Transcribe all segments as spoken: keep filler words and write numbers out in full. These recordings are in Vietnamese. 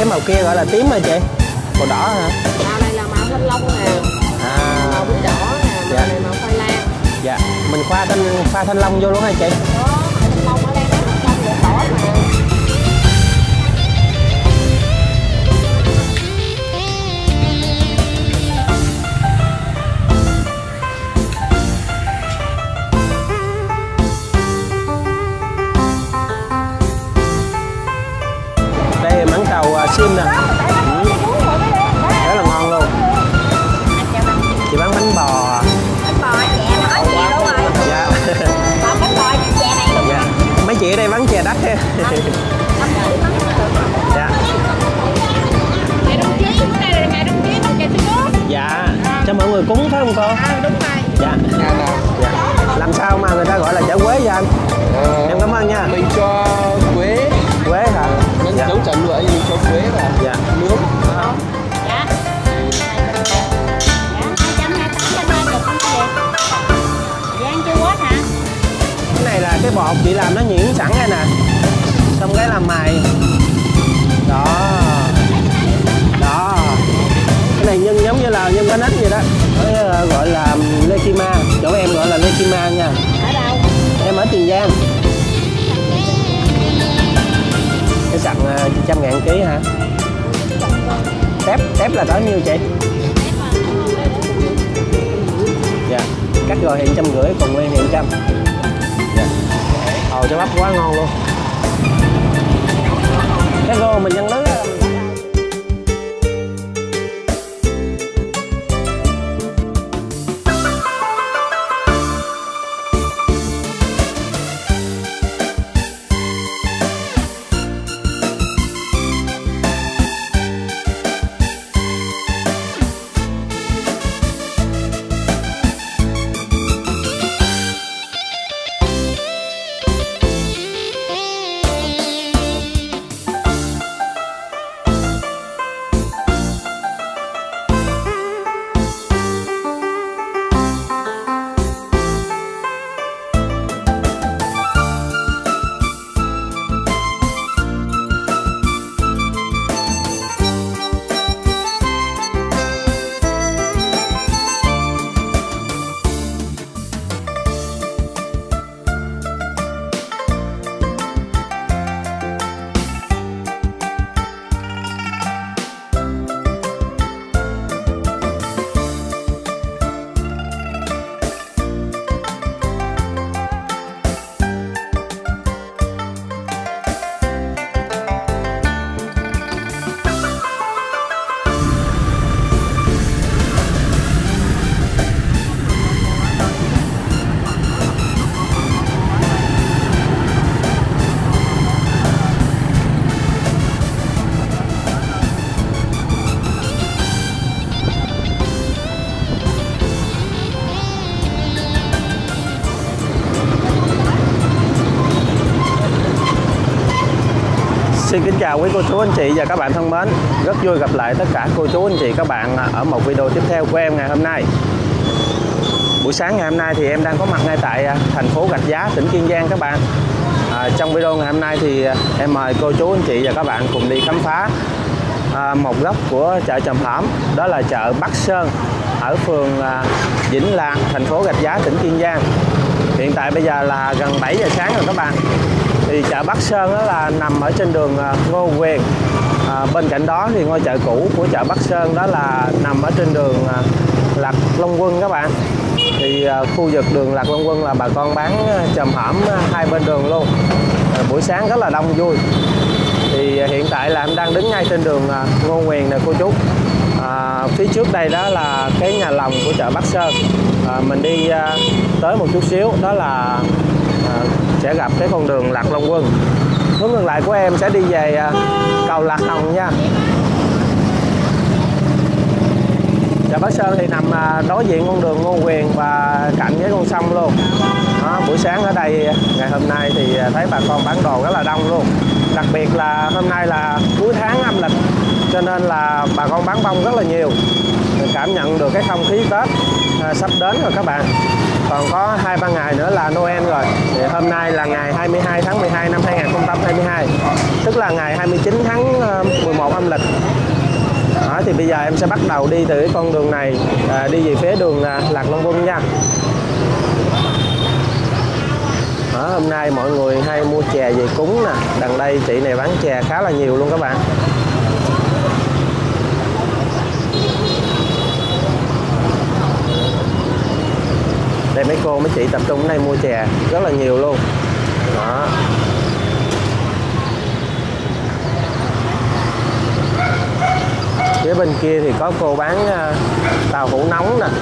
màu kia gọi là tím hả chị? Màu đỏ hả? Màu này là màu thanh long nè. À. Màu bí đỏ nè, màu dạ. này màu khoai lang. Dạ, mình pha thanh pha thanh long vô luôn hả chị? Đó, thanh long ở đây nó thanh long đỏ mà. Đây mãng cầu uh, sim nè. Ừ. Rất là ngon luôn. Chị bán bánh bò. Bánh bò chè nó hết chè luôn rồi. Dạ. Còn bánh bò chè này luôn. Dạ. Mấy chị ở đây bán chè đắt ha. Dạ. Ngày đồng chí, bữa nay là ngày đồng chí bán chè xí nước. Dạ. Cho mọi người cúng phải không cô? À, đúng rồi. Dạ. Dạ. Làm sao mà người ta gọi là chả quế vậy anh? Ờ, em cảm ơn nha. Mình cho quế. Quế hả? Mình dạ. nấu chả lụa mình cho quế vào. Dạ. Nướng. Dạ. Dạ. hai trăm hai mươi tám trăm hai mươi không có gì. Dạ ăn chưa quá hả? Cái này là cái bột chị làm nó nhuyễn sẵn đây nè. Xong cái làm mài. Đó. Đó. Cái này nhân giống như là nhân bánh ít vậy đó. Nó gọi là lê kim ma. Chỗ em gọi là lê kim ma nha. Ở đâu? Em ở Tiền Giang. Cái sẵn trăm ngàn ký hả? Tép, tép là bao nhiêu chị? Dạ. Cắt rồi hiện trăm rưỡi, còn nguyên hiện trăm. Dạ. Ồ, cho bắp quá ngon luôn. Cái rô mình nhân nước á. Xin kính chào quý cô chú anh chị và các bạn thân mến. Rất vui gặp lại tất cả cô chú anh chị các bạn ở một video tiếp theo của em ngày hôm nay. Buổi sáng ngày hôm nay thì em đang có mặt ngay tại thành phố Rạch Giá, tỉnh Kiên Giang các bạn. À, trong video ngày hôm nay thì em mời cô chú anh chị và các bạn cùng đi khám phá à, một góc của chợ Chòm Hổm. Đó là chợ Bắc Sơn ở phường à, Vĩnh Lạc, thành phố Rạch Giá, tỉnh Kiên Giang. Hiện tại bây giờ là gần bảy giờ sáng rồi các bạn. Thì chợ Bắc Sơn đó là nằm ở trên đường Ngô Quyền. À, bên cạnh đó thì ngôi chợ cũ của chợ Bắc Sơn đó là nằm ở trên đường Lạc Long Quân các bạn. Thì à, khu vực đường Lạc Long Quân là bà con bán chòm hổm hai bên đường luôn. À, buổi sáng rất là đông vui. Thì hiện tại là em đang đứng ngay trên đường Ngô Quyền nè cô chú. À, phía trước đây đó là cái nhà lòng của chợ Bắc Sơn. À, mình đi à, tới một chút xíu đó là à, sẽ gặp cái con đường Lạc Long Quân. Hướng ngược lại của em sẽ đi về à, cầu Lạc Hồng nha. Chợ Bắc Sơn thì nằm à, đối diện con đường Ngô Quyền và cạnh với con sông luôn. Đó, buổi sáng ở đây ngày hôm nay thì thấy bà con bán đồ rất là đông luôn. Đặc biệt là hôm nay là cuối tháng âm lịch cho nên là bà con bán bông rất là nhiều. Mình cảm nhận được cái không khí Tết à, sắp đến rồi các bạn. Còn có hai ba ngày nữa là Noel rồi. Thì hôm nay là ngày hai mươi hai tháng mười hai năm hai nghìn không trăm hai mươi hai, tức là ngày hai mươi chín tháng mười một âm âm lịch. Đó, thì bây giờ em sẽ bắt đầu đi từ cái con đường này à, đi về phía đường à, Lạc Long Quân nha. Đó, hôm nay mọi người hay mua chè về cúng nè. Đằng đây chị này bán chè khá là nhiều luôn các bạn. Đây mấy cô mấy chị tập trung ở đây mua chè rất là nhiều luôn. Đó. Phía bên kia thì có cô bán uh, tàu hũ nóng nè.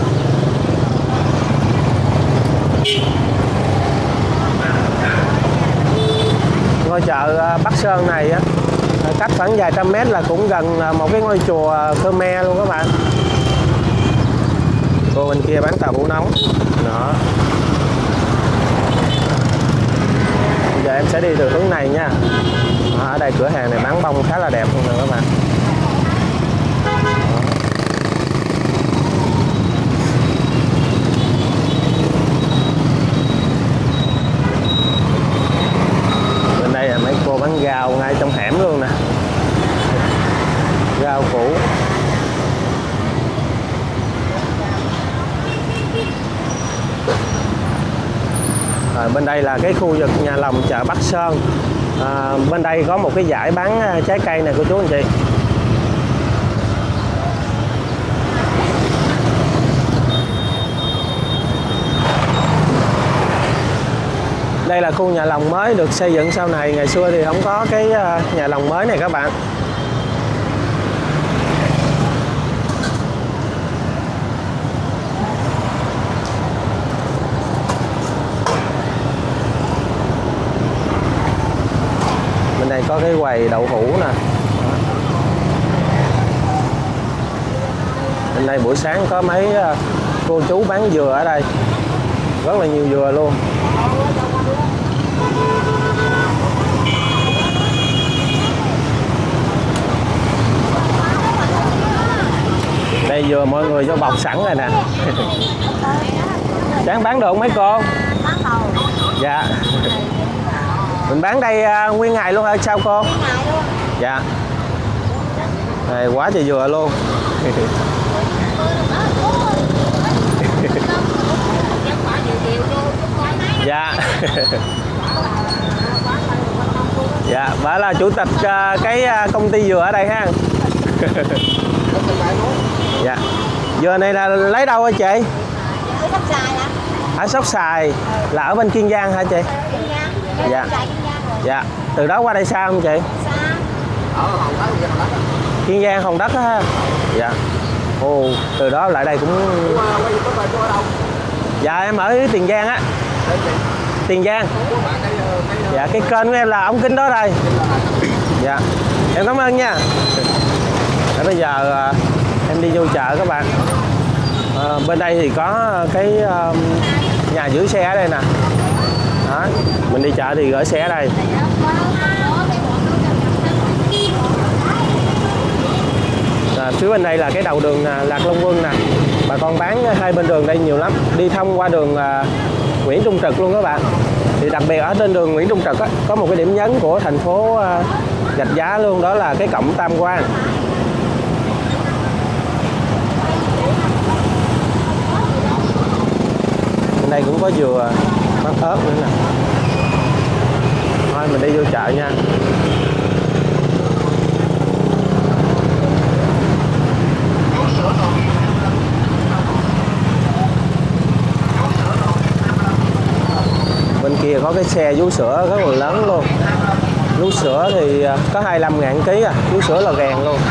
Ngôi chợ uh, Bắc Sơn này á, cách khoảng vài trăm mét là cũng gần uh, một cái ngôi chùa Khmer luôn các bạn. Cô bên kia bán tàu hũ nóng. Đó. Bây giờ em sẽ đi từ hướng này nha. Ở đây cửa hàng này bán bông khá là đẹp luôn nè các bạn. Bên đây là mấy cô bán rau ngay trong hẻm luôn nè. Rau củ. À, bên đây là cái khu vực nhà lòng chợ Bắc Sơn. À, bên đây có một cái dải bán trái cây này cô chú anh chị. Đây là khu nhà lòng mới được xây dựng sau này, ngày xưa thì không có cái nhà lòng mới này các bạn. Bên đây có cái quầy đậu hũ nè. Bên đây buổi sáng có mấy cô chú bán dừa ở đây. Rất là nhiều dừa luôn. Đây dừa mọi người cho bọc sẵn rồi nè. Sáng bán được không mấy cô? Bán đầu. Dạ. Mình bán đây uh, nguyên ngày luôn hả sao cô? Nguyên ngày luôn. Dạ. Này quá trời dừa luôn. Dạ. Dạ, bà là chủ tịch uh, cái uh, công ty dừa ở đây ha. Dạ. Dừa này là lấy đâu hả chị? Ở Sóc Sài hả? Ở Sóc Sài. Là ở bên Kiên Giang hả chị? Kiên Giang. Dạ. Dạ. Từ đó qua đây xa không chị? Xa. Kiên Giang Hòn Đất á ha. Dạ. Ồ, từ đó lại đây cũng. Dạ em ở Tiền Giang á. Tiền Giang. Dạ cái kênh của em là ống kính đó đây. Dạ. Em cảm ơn nha. Để bây giờ em đi vô chợ các bạn. À, bên đây thì có cái um, nhà giữ xe ở đây nè. Đó. Mình đi chợ thì gửi xe ở đây. À, phía bên đây là cái đầu đường Lạc Long Quân nè. Bà con bán hai bên đường đây nhiều lắm. Đi thông qua đường uh, Nguyễn Trung Trực luôn các bạn. Thì đặc biệt ở trên đường Nguyễn Trung Trực á, có một cái điểm nhấn của thành phố uh, Rạch Giá luôn, đó là cái cổng Tam Quan. Bên đây cũng có dừa, bán ớt nữa nè. Thôi mình đi vô chợ nha. Bên kia có cái xe vú sữa rất là lớn luôn. Vú sữa thì có hai mươi lăm ngàn ký à, vú sữa là gàn luôn.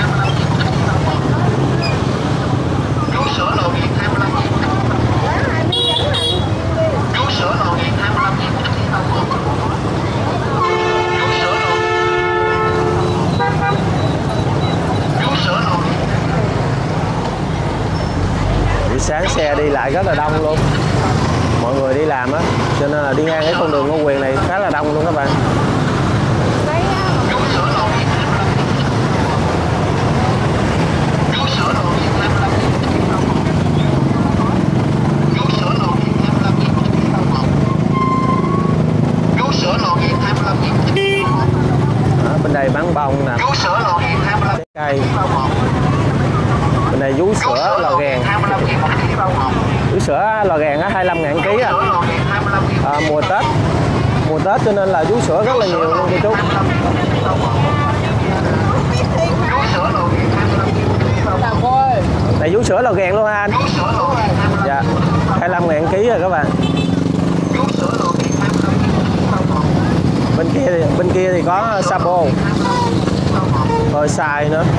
Buổi sáng xe đi lại rất là đông luôn. Mọi người đi làm á, cho nên là đi ngang cái con đường Ngô Quyền này khá là đông luôn các bạn. Đó, bên đây bán bông nè. Cây. Bên này vú sữa lò gèn. Vú sữa lò gèn á hai mươi lăm ngàn ký à. À, mùa Tết. Mùa Tết cho nên là vú sữa rất là nhiều luôn cô chú. Này vú sữa lò gèn luôn ha anh. Dạ. hai mươi lăm ngàn ký rồi các bạn. Bên kia thì bên kia thì có Sabo. Rồi xài nữa.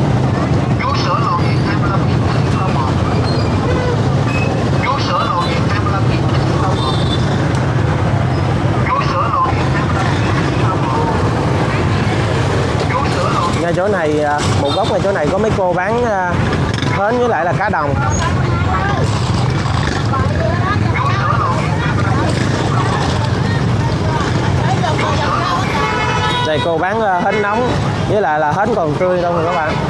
Ngay chỗ này một góc ngay chỗ này có mấy cô bán hến với lại là cá đồng. Đây cô bán hến nóng với lại là hến còn tươi đâu rồi các bạn.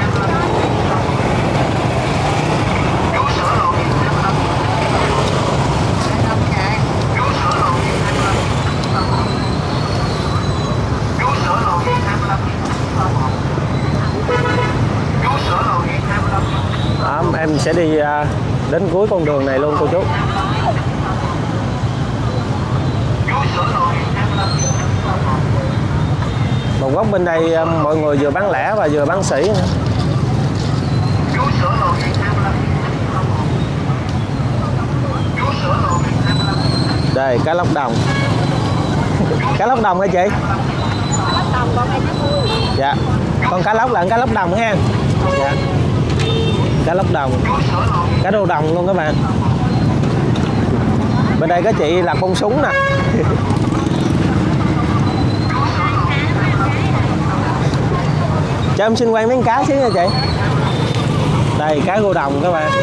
Đó, em sẽ đi đến cuối con đường này luôn cô chú. Một góc bên đây mọi người vừa bán lẻ và vừa bán sỉ nữa. Đây cá lóc đồng. Cá lóc đồng hả chị? Dạ. Con cá lóc là cá lóc đồng ha. Dạ. Cá lóc đồng. Cá rô đồng luôn các bạn. Bên đây có chị làm bông súng nè. Cho em xin quay miếng cá xíu nha chị. Đây cá rô đồng các bạn.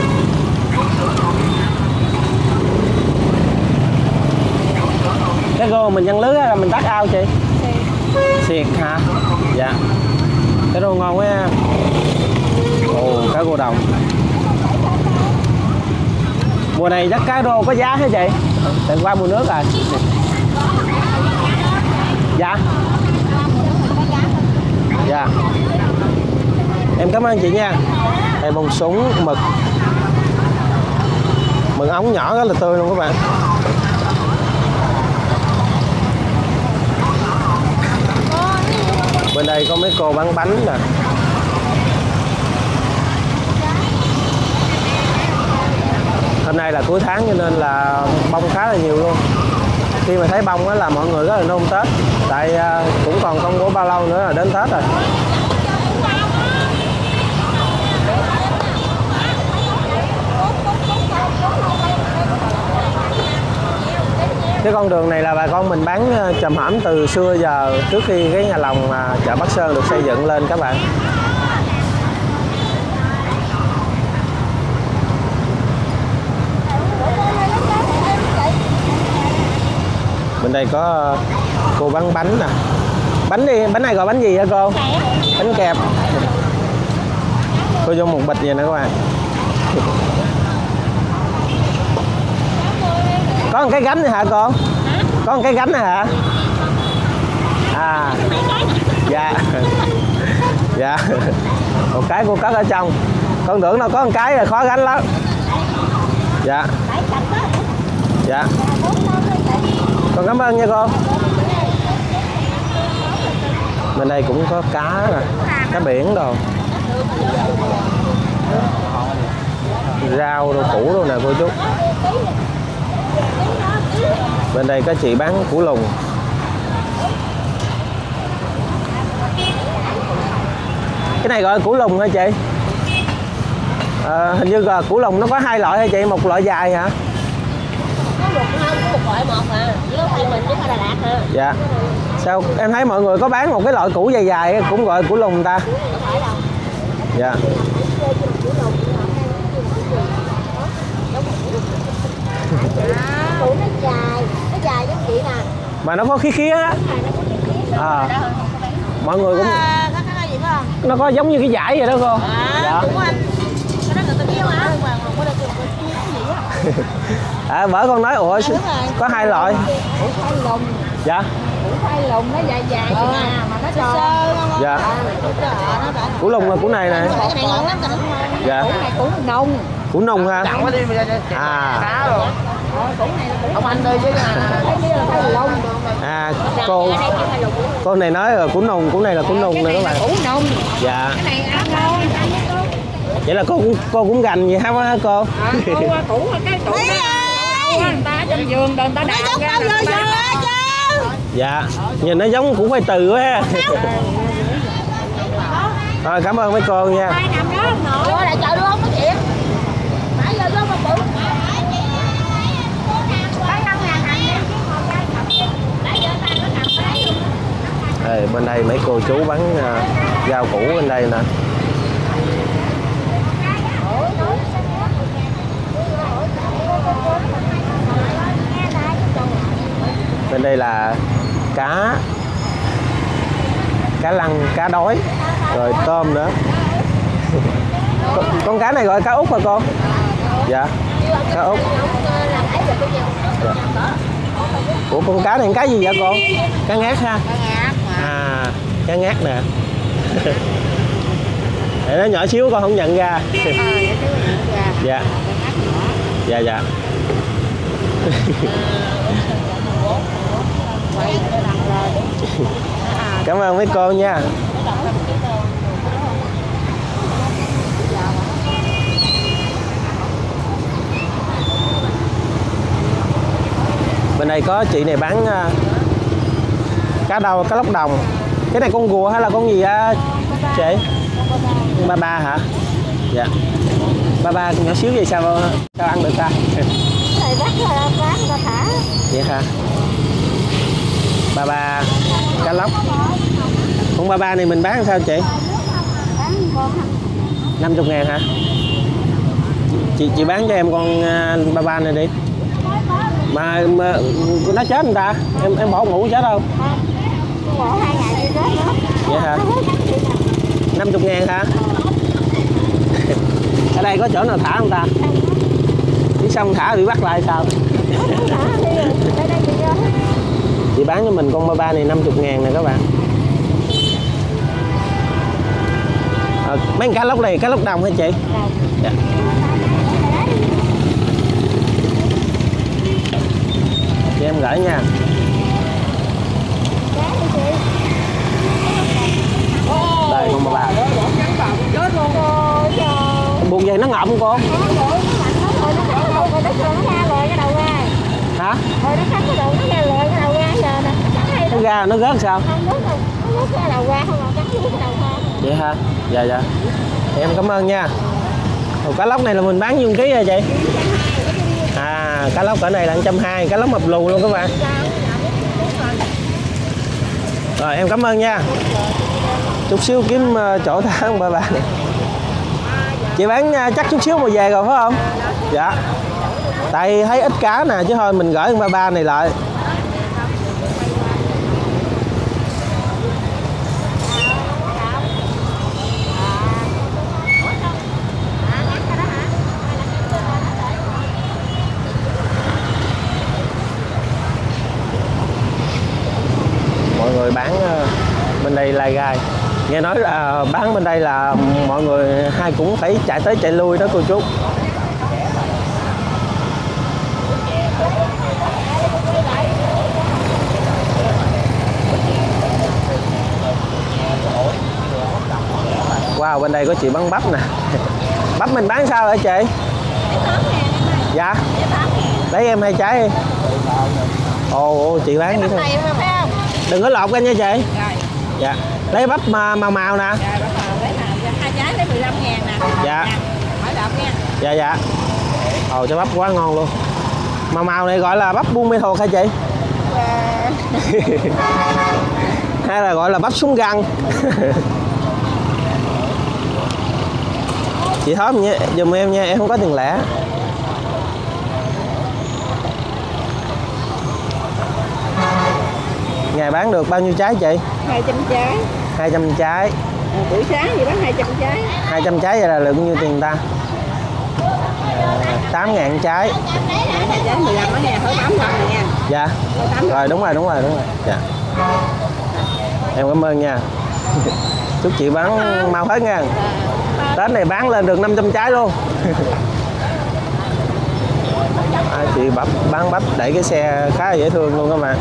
Cái rô mình nhân lưới là mình tắt ao chị. Xiệt hả? Dạ. Cái rô ngon quá. Ồ, cá rô đồng. Mùa này chắc cá rô có giá hả chị? Tại qua mùa nước rồi. Dạ. Dạ. Em cảm ơn chị nha. Đây bông súng mực. Mực ống nhỏ rất là tươi luôn các bạn. Bên đây có mấy cô bán bánh nè. Hôm nay là cuối tháng cho nên là bông khá là nhiều luôn. Khi mà thấy bông á là mọi người rất là nôn Tết. Tại cũng còn không có bao lâu nữa là đến Tết rồi. Cái con đường này là bà con mình bán chầm hổm từ xưa giờ, trước khi cái nhà lòng chợ Bắc Sơn được xây dựng lên các bạn. Bên đây có cô bán bánh nè. Bánh đi, bánh này gọi bánh gì hả cô? Bánh kẹp. Cô vô một bịch vậy nè các bạn. Có một cái gánh này hả cô? Có một cái gánh này hả? À. Dạ. Dạ. Một cái cô cất ở trong. Con tưởng đâu có một cái là khó gánh lắm. Dạ. Dạ. Con cảm ơn nha cô. Bên đây cũng có cá nè, cá biển đồ. Rau đồ củ đồ nè cô chú. Bên đây có chị bán củ lùng. Cái này gọi là củ lùng hả chị? À, hình như là củ lùng nó có hai loại hả chị? Một loại dài hả? Có một không, có một loại một à. Chỉ có tay mình với Đà Lạt hả? Dạ. Sao em thấy mọi người có bán một cái loại củ dài dài cũng gọi là củ lùng ta? Dạ. Củ nó dài, nó dài giống chị nè. Mà nó có khí khí á. À. Mọi người cũng nó có giống như cái dải vậy đó cô. À, dạ. Đúng anh. Cái đó người ta biết á, mà không có được cái gì á. À, vợ con nói ủa có hai loại. Củ khoai lùng. Dạ. Củ khoai lùng nó dài dài ừ. Mà nó sơ sơ không? Dạ. Củ lùng là củ này nè. Cái này ngon lắm. Dạ. Củ này củ nung. Củ nung ha. À. Cá rồi. Củ này là củ. Ông anh đi với là khoai lùng. À, cô cô này nói là củ nung, củ này là củ nung nè các bạn. Củ nung. Dạ. Cái này ăn ngon. Vậy là cô cũng cô cũng gành gì không hả cô? À, cô củ cái củ người ta trên giường người ta đào ra rồi chứ. Dạ. Nhìn nó giống củ khoai từ quá ha. Rồi cảm ơn mấy cô nha. Ai nằm đó không nội. Vô lại chợ luôn có chuyện. Phải lên đó mà bự. Đây, bên đây mấy cô chú bán uh, rau củ bên đây nè. Bên đây là cá cá lăng, cá đói, rồi tôm nữa. con, con cá này gọi cá út hả cô? Dạ, cá út. Dạ. Ủa con cá này cá gì vậy cô? Cá ngát ha? À, cá ngát nè. Để nó nhỏ xíu con không nhận ra. Dạ. Dạ dạ. Cảm ơn mấy cô nha. Bên đây có chị này bán uh, cá đâu, cá lóc đồng. Cái này con rùa hay là con gì á chị? Ba ba hả? Dạ. Ba ba nhỏ xíu vậy sao sao ăn được ta? Này bắt là bán người ta thả. Vậy hả? Ba ba cá lóc. Con ba ba này mình bán sao chị? Bán con năm mươi ngàn hả? Chị chị bán cho em con uh, ba ba này đi. Mà, mà nó chết người ta, em em bỏ ngủ chết đâu? Bỏ hai ngày đi chết nữa. Vậy hả? năm mươi ngàn hả? Ở đây có chỗ nào thả không ta? Chứ xong thả bị bắt lại sao? Chị bán cho mình con ba ba này năm mươi ngàn nè các bạn. À, mấy cá lóc này cá lóc đồng hả chị? Dạ. Chị em gửi nha. Đây con ba ba. Buộc vậy nó ngậm không cô? Hả? Nó ra nó rớt sao? Vậy hả? Dạ dạ. Em cảm ơn nha. Ồ, cá lóc này là mình bán nhiêu ký rồi chị? À, cá lóc cỡ này là một trăm hai mươi, cá lóc mập lù luôn các bạn. Rồi em cảm ơn nha. Chút xíu kiếm chỗ thả ba ba này. Chị bán chắc chút xíu mà về rồi phải không? Dạ. Tại thấy ít cá nè chứ thôi mình gửi ba ba này lại. Mọi người bán bên đây lai gai. Nghe nói là bán bên đây là mọi người hay cũng phải chạy tới chạy lui đó cô chú. Wow, bên đây có chị bán bắp nè. Bắp mình bán sao hả chị? Dạ. Lấy em hai trái đi. Ồ, chị bán như thế. Đừng có lọt ra nha chị. Dạ. Lấy bắp màu màu nè. Hai trái lấy mười lăm ngàn nè. Dạ. Hỏi đọc nha. Dạ dạ. Ồ, cho bắp quá ngon luôn. Màu màu này gọi là bắp buôn mê thuộc hả chị? Hay là gọi là bắp súng găng? Chị thóm nha, giùm em nha, em không có tiền lẻ. Ngày bán được bao nhiêu trái chị? hai trăm trái. hai trăm trái. À, buổi sáng gì bán hai trăm trái. hai trăm trái vậy là lượng nhiêu tiền ta? À, tám ngàn trái. Giá mười lăm đó nha, thôi tám trăm nè. Dạ. Rồi đúng rồi, đúng rồi, đúng rồi. Dạ. Em cảm ơn nha. Chúc chị bán mau hết nha. Tết này bán lên được năm trăm trái luôn. À, chị bắp bán bắp đẩy cái xe khá là dễ thương luôn các bạn.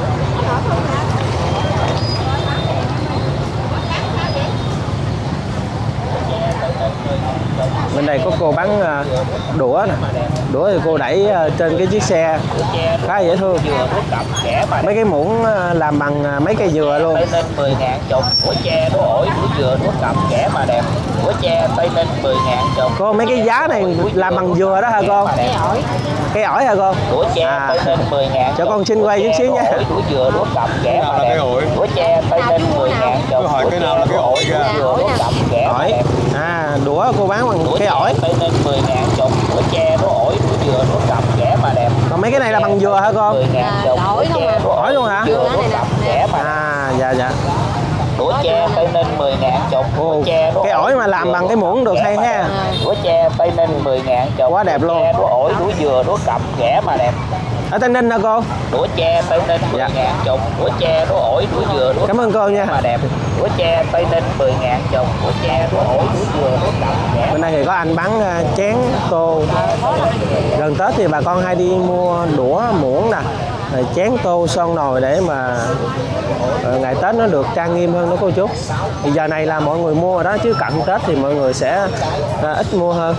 Bên đây có cô bán đũa nè, đũa thì cô đẩy trên cái chiếc xe khá là dễ thương. Mấy cái muỗng làm bằng mấy cây dừa luôn. Tây Ninh mười ngàn chục, của tre đũa ổi, đũa dừa, đũa cầm kẻ mà đẹp. Của tre Tây Ninh mười ngàn chục. Cô mấy cái giá này làm bằng dừa đó hả cô? Cây ổi. Cây ổi hả cô? Đũa tre à. Tây Ninh mười ngàn. Cho con xin quay chút xíu nha. Đũa dừa, đũa cầm kẻ mà đẹp. Đũa tre Tây Ninh mười ngàn chục. Hỏi cái nào là cái ổi ra. Đũa cầm kẻ mà Ổi. đẹp. À, đũa cô bán bằng cây ổi. Tây Ninh mười ngàn chục, của tre đũa ổi, đũa dừa, đũa cầm kẻ mà đẹp. Còn mấy cái này là bằng dừa hả cô? mười ngàn chục. Ổi không à? Ổi luôn hả? Dừa, đũa cầm kẻ mà đẹp. À, dạ dạ. Đũa tre Tây Ninh mười ngàn chục. Ồ, cái ổi mà làm bằng cái muỗng được hay ha. Đũa tre Tây Ninh mười ngàn chục. Quá đẹp luôn. Đũa ổi, đũa dừa, đũa cầm ghẻ mà đẹp. Ở Tây Ninh hả cô? Đũa tre Tây Ninh mười ngàn chục. Đũa tre, đũa ổi, đũa dừa, đũa Cảm ơn cô nha. mà đẹp. Đũa tre Tây Ninh mười ngàn chục. Đũa tre, đũa ổi, đũa dừa, đũa cầm ghẻ. Bên đây thì có anh bán chén tô. Gần Tết thì bà con hay đi mua đũa muỗng nè, rồi chén tô son nồi để mà ngày Tết nó được trang nghiêm hơn đó cô chú. Thì giờ này là mọi người mua rồi đó, chứ cận Tết thì mọi người sẽ à, ít mua hơn.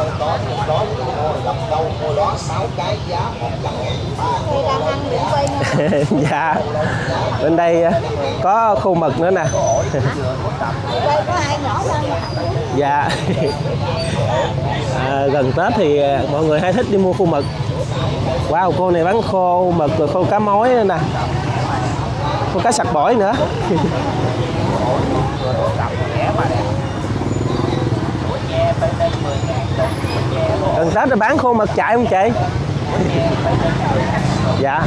Dạ. Bên đây có khu mực nữa nè. Dạ. À, gần Tết thì mọi người hay thích đi mua khô mực. Wow, cô này bán khô mực rồi khô cá mối nữa nè, khô cá sặc bổi nữa. Gần Tết rồi bán khô mực chạy không chị? Dạ.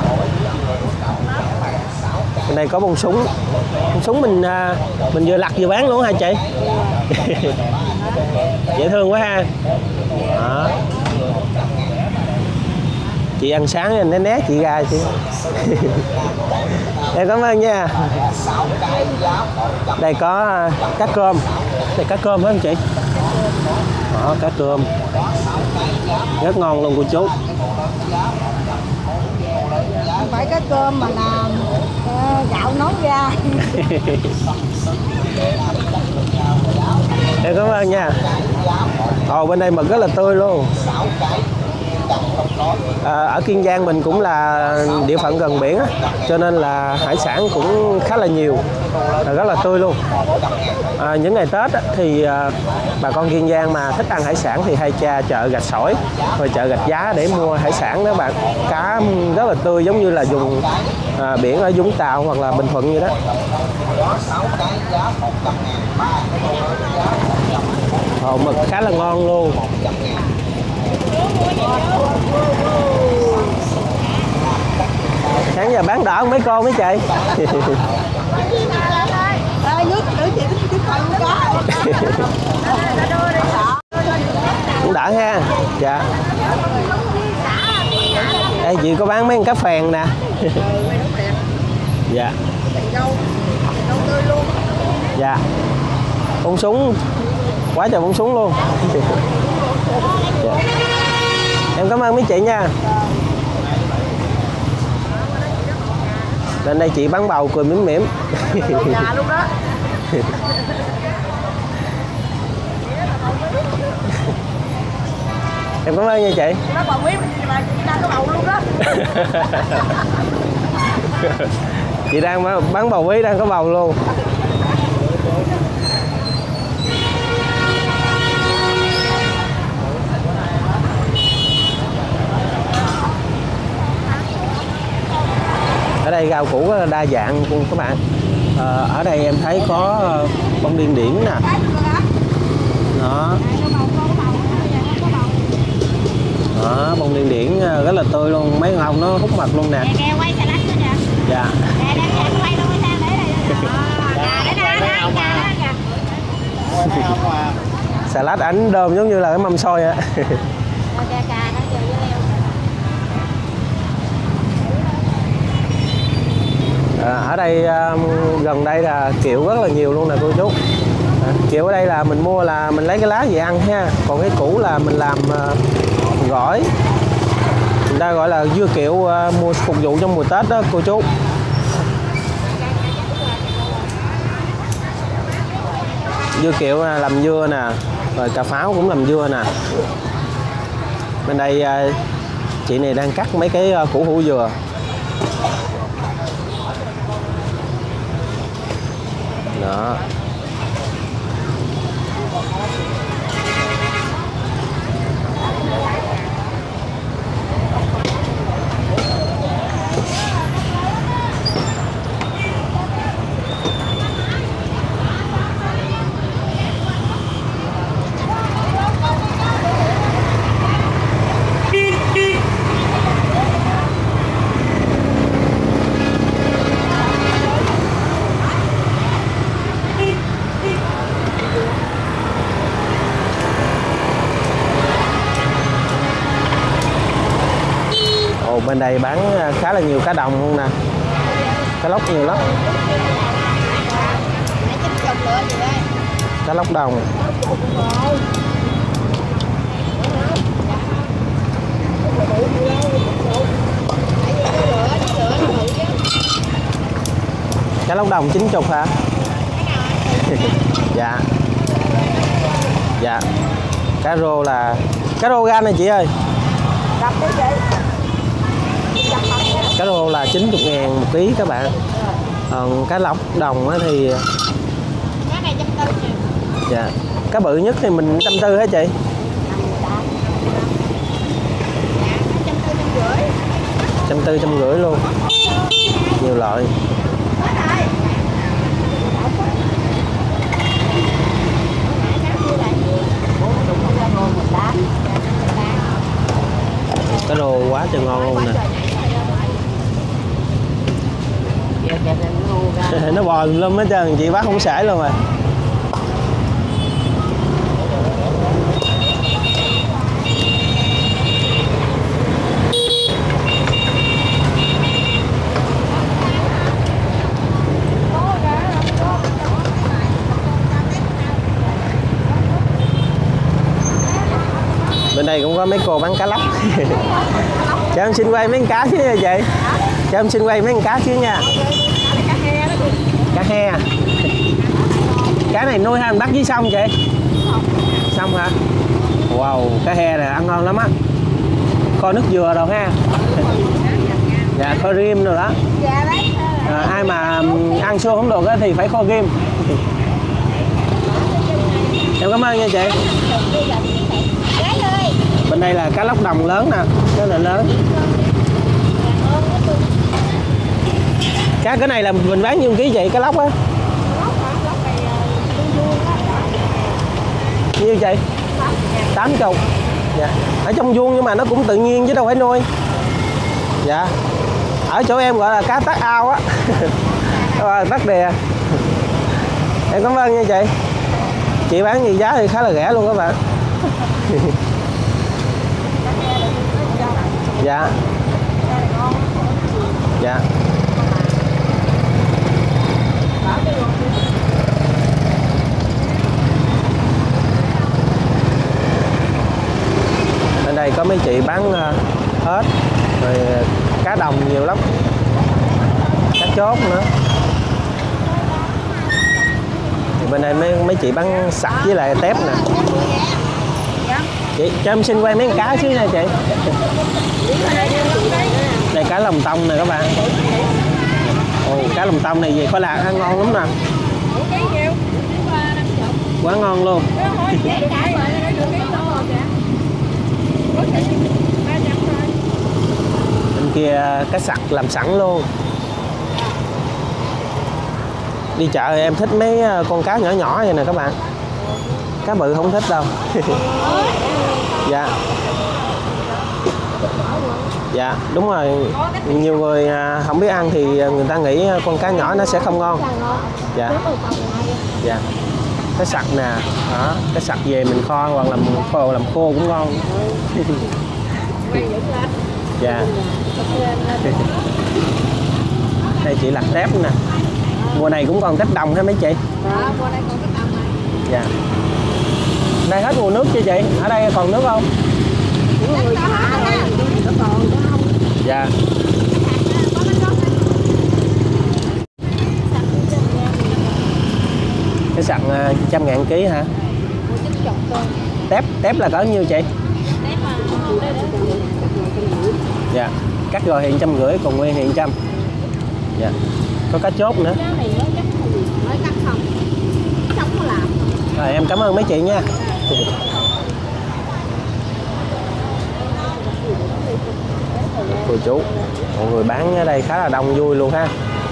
Bên đây có bông súng. Bông súng mình mình vừa lặt vừa bán luôn hả chị? Dễ thương quá ha. Đó. Chị ăn sáng nên né né chị ra chị. Em cảm ơn nha. Đây có cá cơm. Đây cá cơm phải không chị? Đó, cá cơm rất ngon luôn cô chú. Phải cái cơm mà làm gạo nấu ra. Em cảm ơn nha. Ồ, bên đây mực rất là tươi luôn. À, ở Kiên Giang mình cũng là địa phận gần biển á, cho nên là hải sản cũng khá là nhiều, rất là tươi luôn. À, những ngày Tết á, thì à, bà con Kiên Giang mà thích ăn hải sản thì hay tra chợ Gạch Sỏi rồi chợ Gạch Giá để mua hải sản đó bạn. Cá rất là tươi giống như là vùng à, biển ở Vũng Tàu hoặc là Bình Thuận vậy đó. Ồ, mực khá là ngon luôn. Sáng giờ bán đỡ mấy cô mấy chị. Cũng đỡ ha. Dạ. Đây chị có bán mấy con cá phèn nè. Dạ. Dạ. Bông súng. Quá trời bông súng luôn. Dạ. Em cảm ơn mấy chị nha. Lên đây chị bán bầu cười mỉm mỉm. Nhà luôn đó. Em cảm ơn nha chị. Nó bầu biết mà chị đang có bầu luôn đó. Chị đang bán bầu bí đang có bầu luôn. Ở đây rau củ đa dạng luôn các bạn. À, ở đây em thấy có bông điên điển nè. Đó. Đó, bông điên điển rất là tươi luôn, mấy con ong nó hút mật luôn nè. Dạ. Xà lách ảnh đơm giống như là cái mâm xôi á. À, ở đây uh, gần đây là kiệu rất là nhiều luôn nè cô chú. À, kiệu ở đây là mình mua là mình lấy cái lá về ăn ha, còn cái củ là mình làm uh, gỏi, người ta gọi là dưa kiệu uh, mua phục vụ trong mùa Tết đó cô chú. Dưa kiệu làm dưa nè, rồi cà pháo cũng làm dưa nè. Bên đây uh, chị này đang cắt mấy cái uh, củ hủ dừa. Đó. Bên đây bán khá là nhiều cá đồng luôn nè, cá lóc nhiều lắm, cá lóc đồng. Cá lóc đồng chín chục hả? Dạ. Dạ. Cá rô là cá rô gan này chị ơi. Cá rô là chín mươi ngàn một ký các bạn. Còn cá lóc đồng thì dạ. Cá bự nhất thì mình trăm tư hả chị? Trăm tư trăm rưỡi luôn, nhiều loại. Cá rô quá trời ngon luôn nè. Nó bò lum hết trơn, chị bắt không sải luôn rồi. Bên đây cũng có mấy cô bán cá lóc. Cho em xin quay mấy con cá chứ nha chị. Cho em xin quay mấy con cá chứ nha. Cá he. Cá này nuôi hay mình bắt dưới sông chị? Sông hả? Wow, cá he này ăn ngon lắm á. Kho nước dừa đâu ha. Dạ, kho rim rồi đó. À, ai mà ăn xương không được thì phải kho rim. Em cảm ơn nha chị. Bên đây là cá lóc đồng lớn nè, rất là lớn. Cá cái này là mình bán nhiêu ký chị, cá lóc á? Nhiêu chị? tám mươi. Dạ. Ở trong vuông nhưng mà nó cũng tự nhiên chứ đâu phải nuôi. Dạ. Ở chỗ em gọi là cá tát ao á. Tát đè. Em cảm ơn nha chị. Chị bán gì giá thì khá là rẻ luôn các bạn. Dạ. Dạ. Bên đây có mấy chị bán hết rồi, cá đồng nhiều lắm, cá chốt nữa. Thì bên đây mấy mấy chị bán sặc với lại tép nè. Chị cho em xin quay mấy con cá xíu nha chị. Đây cá lồng tông nè các bạn. Ồ, cá lồng tông này về có lạc ăn ngon lắm nè. Quá ngon luôn. Bên kia cá sặc làm sẵn luôn. Đi chợ em thích mấy con cá nhỏ nhỏ vậy nè các bạn. Cá bự không thích đâu. Dạ. Dạ đúng rồi, nhiều người không biết ăn thì người ta nghĩ con cá nhỏ nó sẽ không ngon. Dạ. Dạ. Cái sặc nè, đó, cái sặc về mình kho hoặc làm khô làm khô cũng ngon. Dạ. Đây chị lặt tép nè. Mùa này cũng còn tép đồng hả mấy chị? Đó, qua đây còn cái tầm này. Dạ. Đây hết nguồn nước chưa chị? Ở đây còn nước không? Những người thả rồi, nó còn chứ không. Dạ. Cái sặn trăm ngàn ký hả? Tép, tép là cỡ nhiêu chị? Dạ. Cắt rồi hiện trăm rưỡi, còn nguyên hiện trăm. Dạ. Có cá chốt nữa. Rồi em cảm ơn mấy chị nha. Cô chú, mọi người bán ở đây khá là đông vui luôn ha.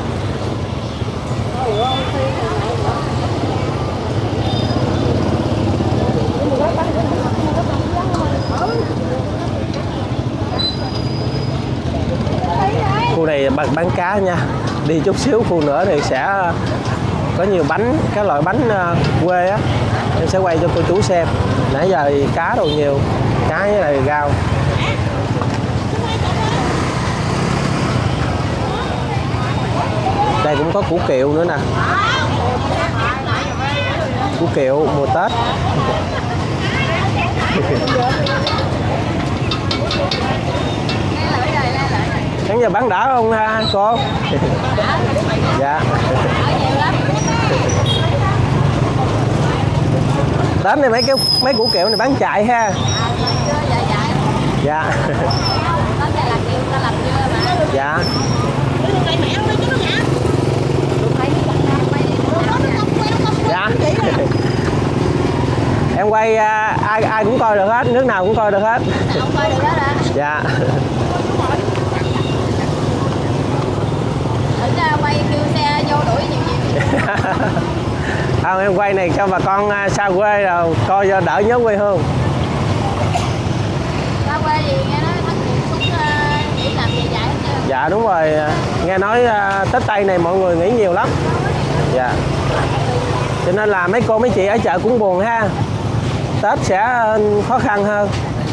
Khu này bán cá nha. Đi chút xíu khu nữa thì sẽ có nhiều bánh, các loại bánh quê á. Em sẽ quay cho cô chú xem. Nãy giờ thì cá đồ nhiều, cá với lại rau. Đây cũng có củ kiệu nữa nè. Củ kiệu mùa Tết. Sáng giờ bán đỡ không ha cô? Dạ. Tết này mấy cái mấy củ kiệu này bán chạy ha. Dạ. Dạ. Dạ. Em quay ai ai cũng coi được hết, nước nào cũng coi được hết. Dạ. Quay kêu xe vô đuổi nhiều nhiều. Không, em quay này cho bà con xa quê rồi coi cho đỡ nhớ quê hương. Xa quê gì nghe nói thất nghiệp cũng nghỉ làm về dạy hết trơn. Dạ đúng rồi, nghe nói Tết Tây này mọi người nghỉ nhiều lắm. Dạ. Cho nên là mấy cô mấy chị ở chợ cũng buồn ha. Tết sẽ khó khăn hơn.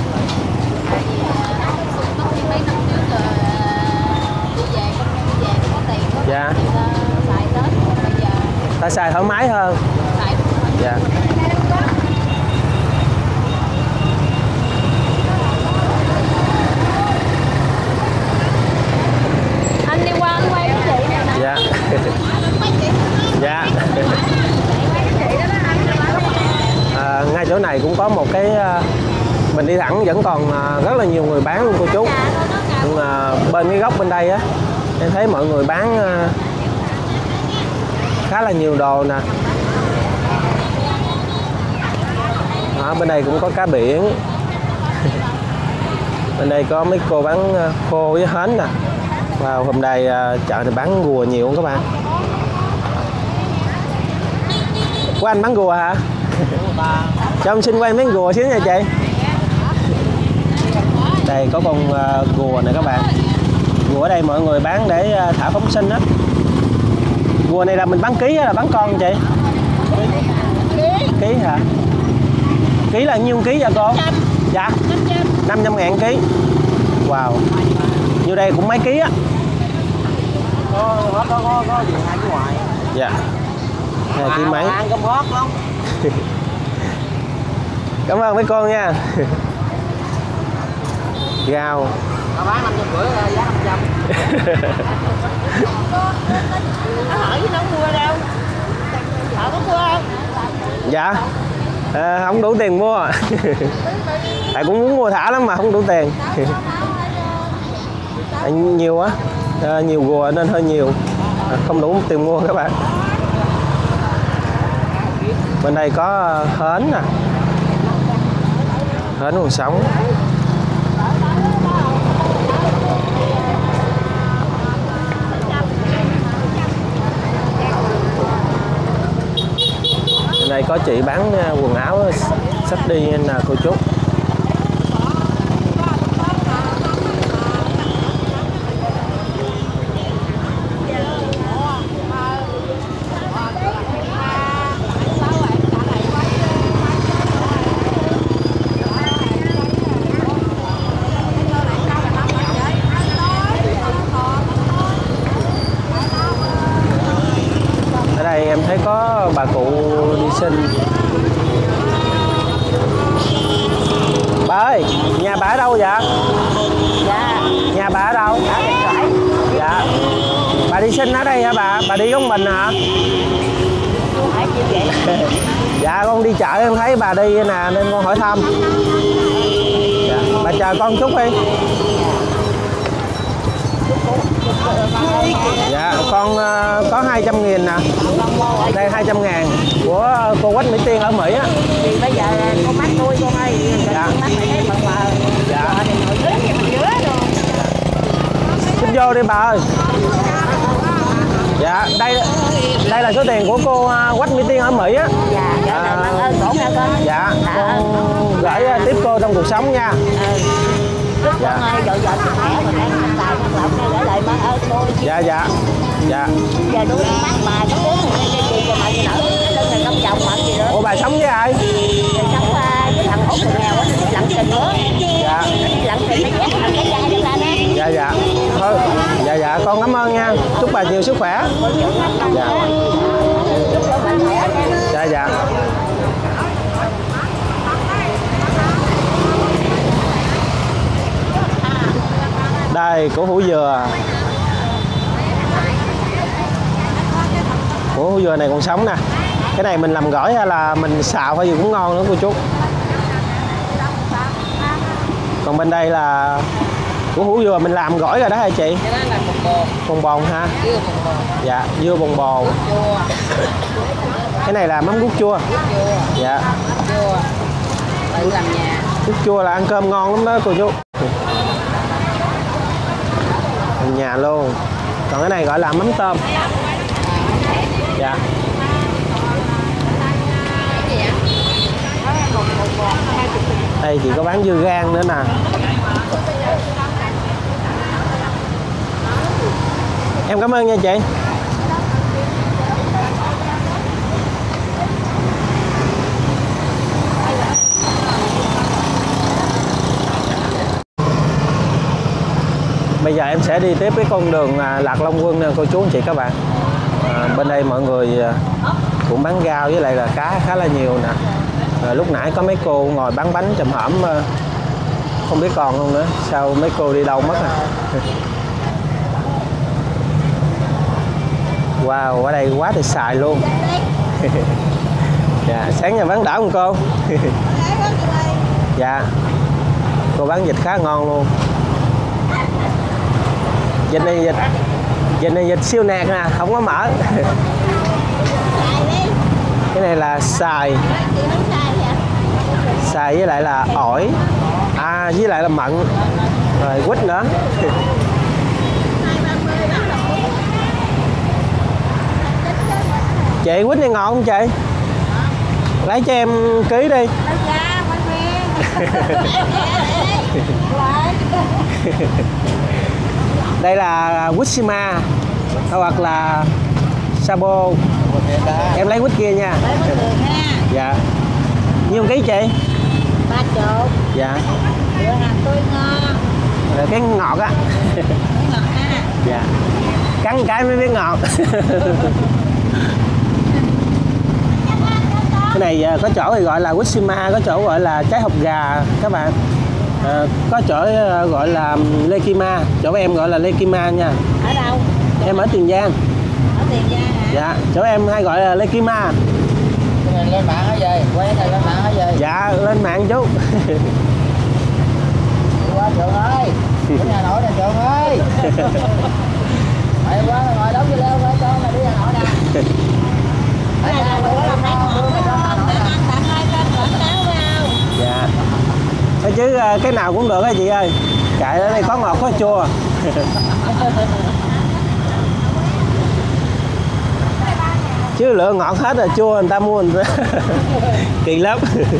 Mấy năm trước rồi đi về công nhân đi về có tiền có dạ. xài Tết bây giờ Ta xài thoải mái hơn. xài Dạ. anh đi qua anh quay với chị nè. Dạ. Dạ. À, ngay chỗ này cũng có một cái mình đi thẳng vẫn còn rất là nhiều người bán luôn cô chú. Nhưng mà bên cái góc bên đây á em thấy mọi người bán khá là nhiều đồ nè. Đó, bên đây cũng có cá biển. Bên đây có mấy cô bán khô với hến nè. Wow, hôm nay chợ này bán rùa nhiều không các bạn? Của anh bán rùa hả? Cho em xin quay mấy rùa xíu nha chị. Đây có con uh, rùa này các bạn. Rùa ở đây mọi người bán để uh, thả phóng sinh á. Rùa này là mình bán ký hay là bán con chị? Ký. Ký hả? Ký là nhiêu ký vậy cô? Dạ. năm trăm ngàn ký. Wow. Như đây cũng mấy ký á. Có có có có gì hai cái ngoài. Dạ. Hai ký mấy. Ăn cơm hót không? Cảm ơn mấy cô nha. Rau. Nó bán năm trăm rưỡi giá năm trăm. Nó hỏi với nó mua đâu? Họ có mua không? Dạ. À, không đủ tiền mua. Tại cũng muốn mua thả lắm mà không đủ tiền. À, nhiều á. À, nhiều rùa nên hơi nhiều. À, không đủ tiền mua các bạn. Bên đây có hến nè. Hến còn sống. Bên đây có chị bán quần áo sắp đi nè cô chú. có bà cụ đi sinh. Bà ơi, nhà bà ở đâu vậy? Dạ. Nhà bà ở đâu? Ở Bình Thoại. Dạ. Bà đi sinh ở đây hả bà? Bà đi giống mình hả? Phải chịu vậy. Dạ con đi chợ em thấy bà đi nè nên con hỏi thăm. Dạ. Bà chờ con chút đi. Dạ con uh, có hai trăm nghìn nè. Đây hai trăm ngàn của cô Quách Mỹ Tiên ở Mỹ á. Thì bây giờ con mắt tôi con ơi. Dạ. Con mắt này thấy mờ mờ. Dạ. Thì nổi lớn như mình dứa rồi. Xin vô đi bà ơi. Dạ đây đây là số tiền của cô uh, Quách Mỹ Tiên ở Mỹ á. Dạ. Dạ. À, Mang ơn cổ nha con. Dạ. Dạ. Con gửi uh, tiếp cô trong cuộc sống nha. Ừ. Chúc Dạ. con ơi, vợ vợ sức khỏe mà đang ăn tài ăn lộc nghe gửi lời mang ơn cô. Dạ dạ. Dạ. Giờ nuôi con mắt bà có đứa này cái chuyện của mày nở lên này công chồng mận gì nữa. Ủa bà sống với ai? Thì sống uh, với thằng út người nghèo á, nó đi lặn tình nữa. Dạ. Nó đi lặn tình nó dắt thằng cái da đi ra nè. Dạ dạ. Thôi, dạ dạ con cảm ơn nha. Chúc bà nhiều sức khỏe. Dạ. Chúc cho mạnh khỏe nha. Dạ dạ. Đây củ hủ dừa. Củ hủ dừa này còn sống nè. Cái này mình làm gỏi hay là mình xào hay gì cũng ngon nữa cô chú. Còn bên đây là củ hủ dừa mình làm gỏi rồi đó hả chị? Cái đó là bồng bồn. Bồng bồn ha. Dưa bồng bồn. Dạ, dưa bồng bồn. Chua. Cái này là mắm ruốc chua. Chua. Dạ. Chua. Tự làm nhà. Ruốc chua là ăn cơm ngon lắm đó cô chú. Làm nhà luôn. Còn cái này gọi là mắm tôm. Dạ. Đây chị có bán dưa gan nữa nè. Em cảm ơn nha chị. Bây giờ em sẽ đi tiếp cái con đường Lạc Long Quân nè cô chú anh chị các bạn. À, bên đây mọi người cũng bán rau với lại là cá khá là nhiều nè. À, lúc nãy có mấy cô ngồi bán bánh chùm hổm không biết còn không nữa. Sao mấy cô đi đâu mất à? Wow, ở đây quá thì xài luôn. Dạ, sáng giờ bán đảo không cô? Dạ. Cô bán vịt khá ngon luôn. Vịt này vịt Vịt này vịt siêu nạc nè, không có mỡ. Cái này là xài. Xài với lại là ổi. À với lại là mận. Rồi quýt nữa. Chị quýt này ngon không chị? Lấy cho em ký đi. Đây là Wishima hoặc là Sabo. Em lấy quýt kia nha. Dạ. Nhiêu ký chị? Ba chục. Dạ. Cửa hàng tươi ngon. Rồi cái ngọt á. Ngọt ha. Dạ. Cắn cái mới biết ngọt. Cái này có chỗ thì gọi là Wishima, có chỗ gọi là trái hột gà các bạn. À, có chỗ gọi là Lekima, chỗ em gọi là Lekima nha. Ở đâu? Em ở Tiền Giang. Ở Tiền Giang hả? Dạ, chỗ em hay gọi là Lekima. Cái này lên mạng hả gì? Quay cái này lên mạng hả gì? Dạ, lên mạng chút. Đi qua Trường ơi. Ở nhà nội nè Trường ơi. Mày qua ngồi đóng vô leo qua cho mày đi nhà nội nè. Ở đây là bữa làm ăn ngon, mày cho tao nổi ăn tặng hai cân quảng cáo vào. Dạ. Thôi chứ cái nào cũng được á chị ơi. Cậy ở đây có ngọt có chua. Chứ lựa ngọt hết rồi chua người ta mua người ta. Kỳ lắm.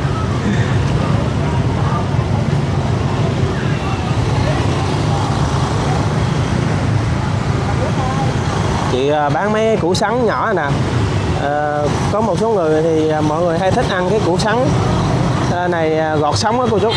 Chị bán mấy củ sắn nhỏ nè. À, có một số người thì mọi người hay thích ăn cái củ sắn này gọt sống á cô chú.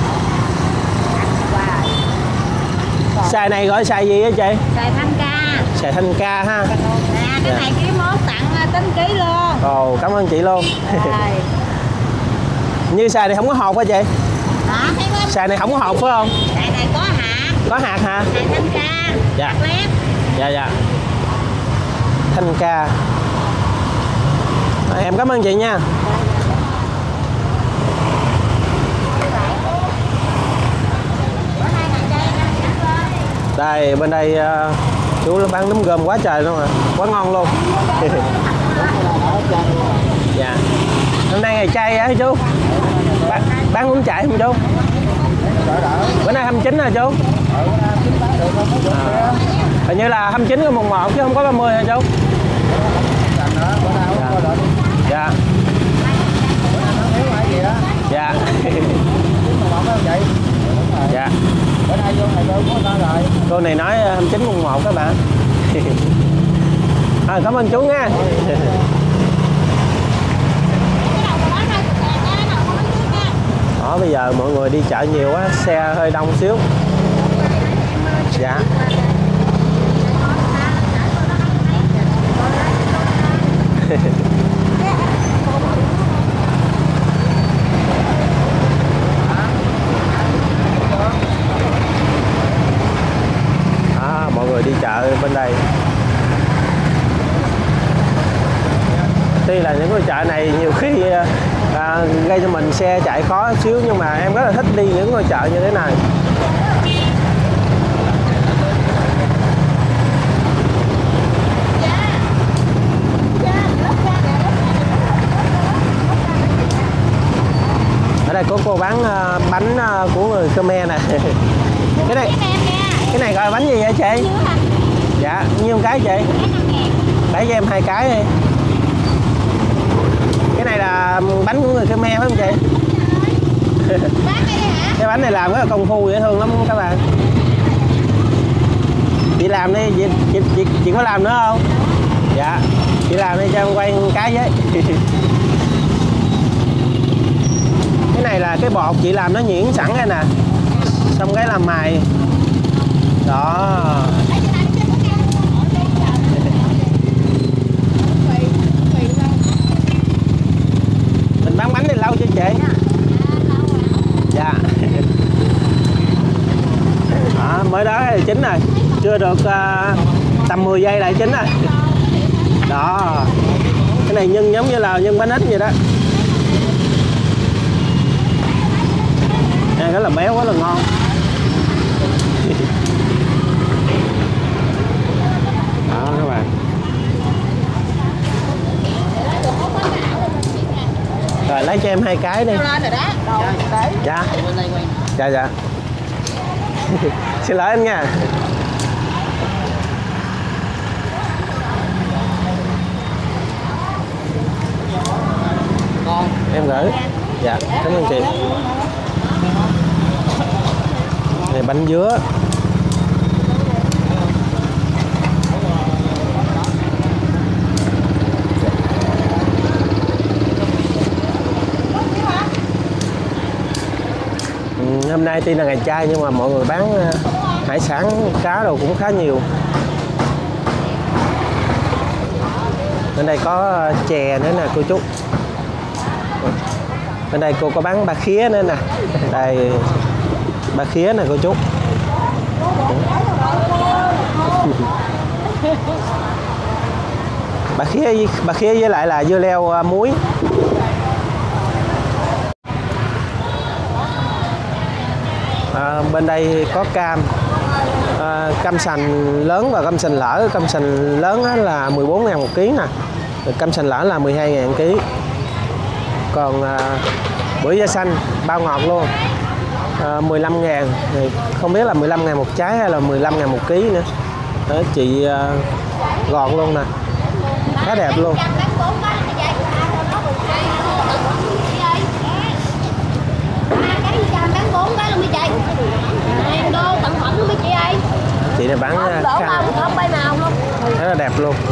Xài này gọi xài gì á chị? Xài thanh ca. Xoài thanh ca ha. Nè, cái này kiếm món tặng tính ký luôn. Ồ, cảm ơn chị luôn. Rồi. Như xoài này không có hột hả chị? Đó, thấy không? Xoài này không có hột phải không? Cái này có hạt. Có hạt hả? Xoài thanh ca. Dạ. Hạt lép. Dạ dạ. Thanh ca. À, em cảm ơn chị nha. Đây bên đây uh, chú bán nấm gom quá trời luôn à, quá ngon luôn. Dạ. Hôm nay ngày chay á chú. Bán, bán bún chải không chú? Bữa nay hai mươi chín hả chú? À, hình như là hai mươi chín cái mùng một chứ không có ba mươi hả chú? Dạ. Dạ. Dạ. Cô này nói hai mươi chín mùng một các bạn. À, cảm ơn chú nha. Đó, bây giờ mọi người đi chợ nhiều quá, xe hơi đông xíu. Dạ. À, mọi người đi chợ bên đây. Tuy là những cái chợ này nhiều khi à, gây cho mình xe chạy khó xíu, nhưng mà em rất là thích đi những ngôi chợ như thế này. Ở đây có cô bán uh, bánh uh, của người Khmer này. Cái này cái này gọi bánh gì vậy chị? Dạ, nhiêu cái chị? Để cho em hai cái đi. Cái này là bánh của người Khmer phải không chị? Cái bánh này làm rất là công phu, dễ thương lắm các bạn. Chị làm đi, chị, chị, chị, chị có làm nữa không? Dạ, chị làm đi cho em quay một cái với. Cái này là cái bột chị làm nó nhuyễn sẵn đây nè, xong cái làm mài đó. Mình bán bánh này lâu chưa chị? Dạ. À, mới đó là chín rồi, chưa được uh, tầm mười giây lại chín rồi đó. Cái này nhân giống như là nhân bánh ít vậy đó. Ăn rất là béo, rất là ngon. Đó các bạn. Rồi lấy cho em hai cái đi. Dạ. Dạ dạ. Xin lỗi anh nha. Em gửi. Dạ, cảm ơn chị. Này bánh dứa. Ừ, hôm nay tuy là ngày chay nhưng mà mọi người bán uh, hải sản, cá đồ cũng khá nhiều. Bên đây có uh, chè nữa nè cô chú. Bên đây cô có bán ba khía nữa nè. Đây ba khía nè cô chú. Bà khía bà khía với lại là dưa leo uh, muối. À, bên đây có cam, à, cam sành lớn và cam sành lỡ. Cam sành lớn là mười bốn ngàn một ký nè, cam sành lỡ là mười hai ngàn ký. Còn à, bưởi da xanh bao ngọt luôn, à, mười lăm ngàn. Không biết là mười lăm ngàn một trái hay là mười lăm ngàn một ký nữa. Đó, chị à, gọn luôn nè, khá đẹp luôn. Chị này bán khăn rất là đẹp luôn.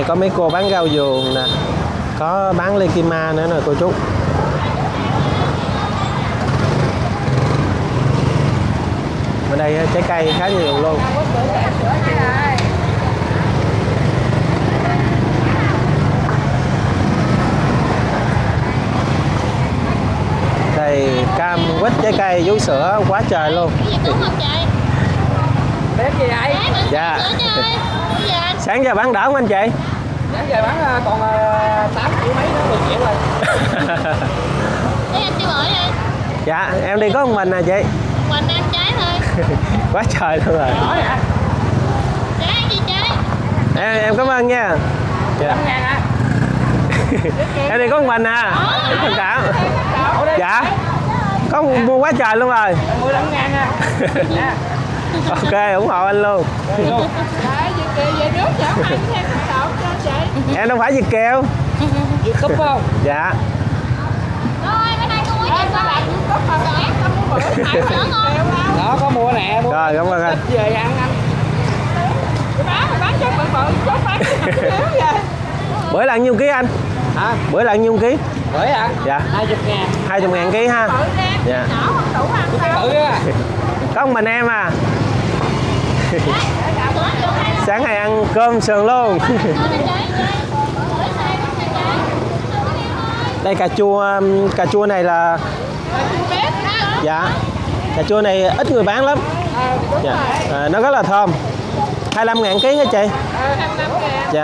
Đây có mấy cô bán rau vườn nè, có bán lê kim ma nữa nè cô chú. Ở đây trái cây khá nhiều luôn. Đây cam, quýt, trái cây, vú sữa quá trời luôn. Bếp gì vậy? Dạ. Sáng giờ bán đỡ không anh chị? Sáng giờ bán còn tám triệu mấy nữa, mười triệu rồi. Thế anh chưa hỏi đi. Dạ, em đi có một mình nè chị. Mình ăn trái thôi. Quá trời luôn rồi. Trái gì trái? Em, em cảm ơn nha. Dạ. Em đi có một mình à. Thông cảm. Dạ. Có mua quá trời luôn rồi. mười lăm ngàn à. Ok, ủng hộ anh luôn. Em đâu phải Việt kiều. Việt cúp không? Dạ. Rồi, cái này có mua gì không? Đó có mua nè. Mua Rồi, cảm ơn anh. về ăn anh. Bán bán cho bự bự, chốt bán vậy. Bữa là nhiêu ký anh? Hả? Bữa là nhiêu ký? Bưởi hả? Dạ. hai mươi ngàn. hai mươi ngàn ký ha. Dạ. Bự á. Có một mình em à. Sáng nay ăn cơm sườn luôn. Đây cà chua, cà chua này là dạ, cà chua này ít người bán lắm. Dạ. À, nó rất là thơm. hai mươi lăm ngàn ký hả chị? Dạ.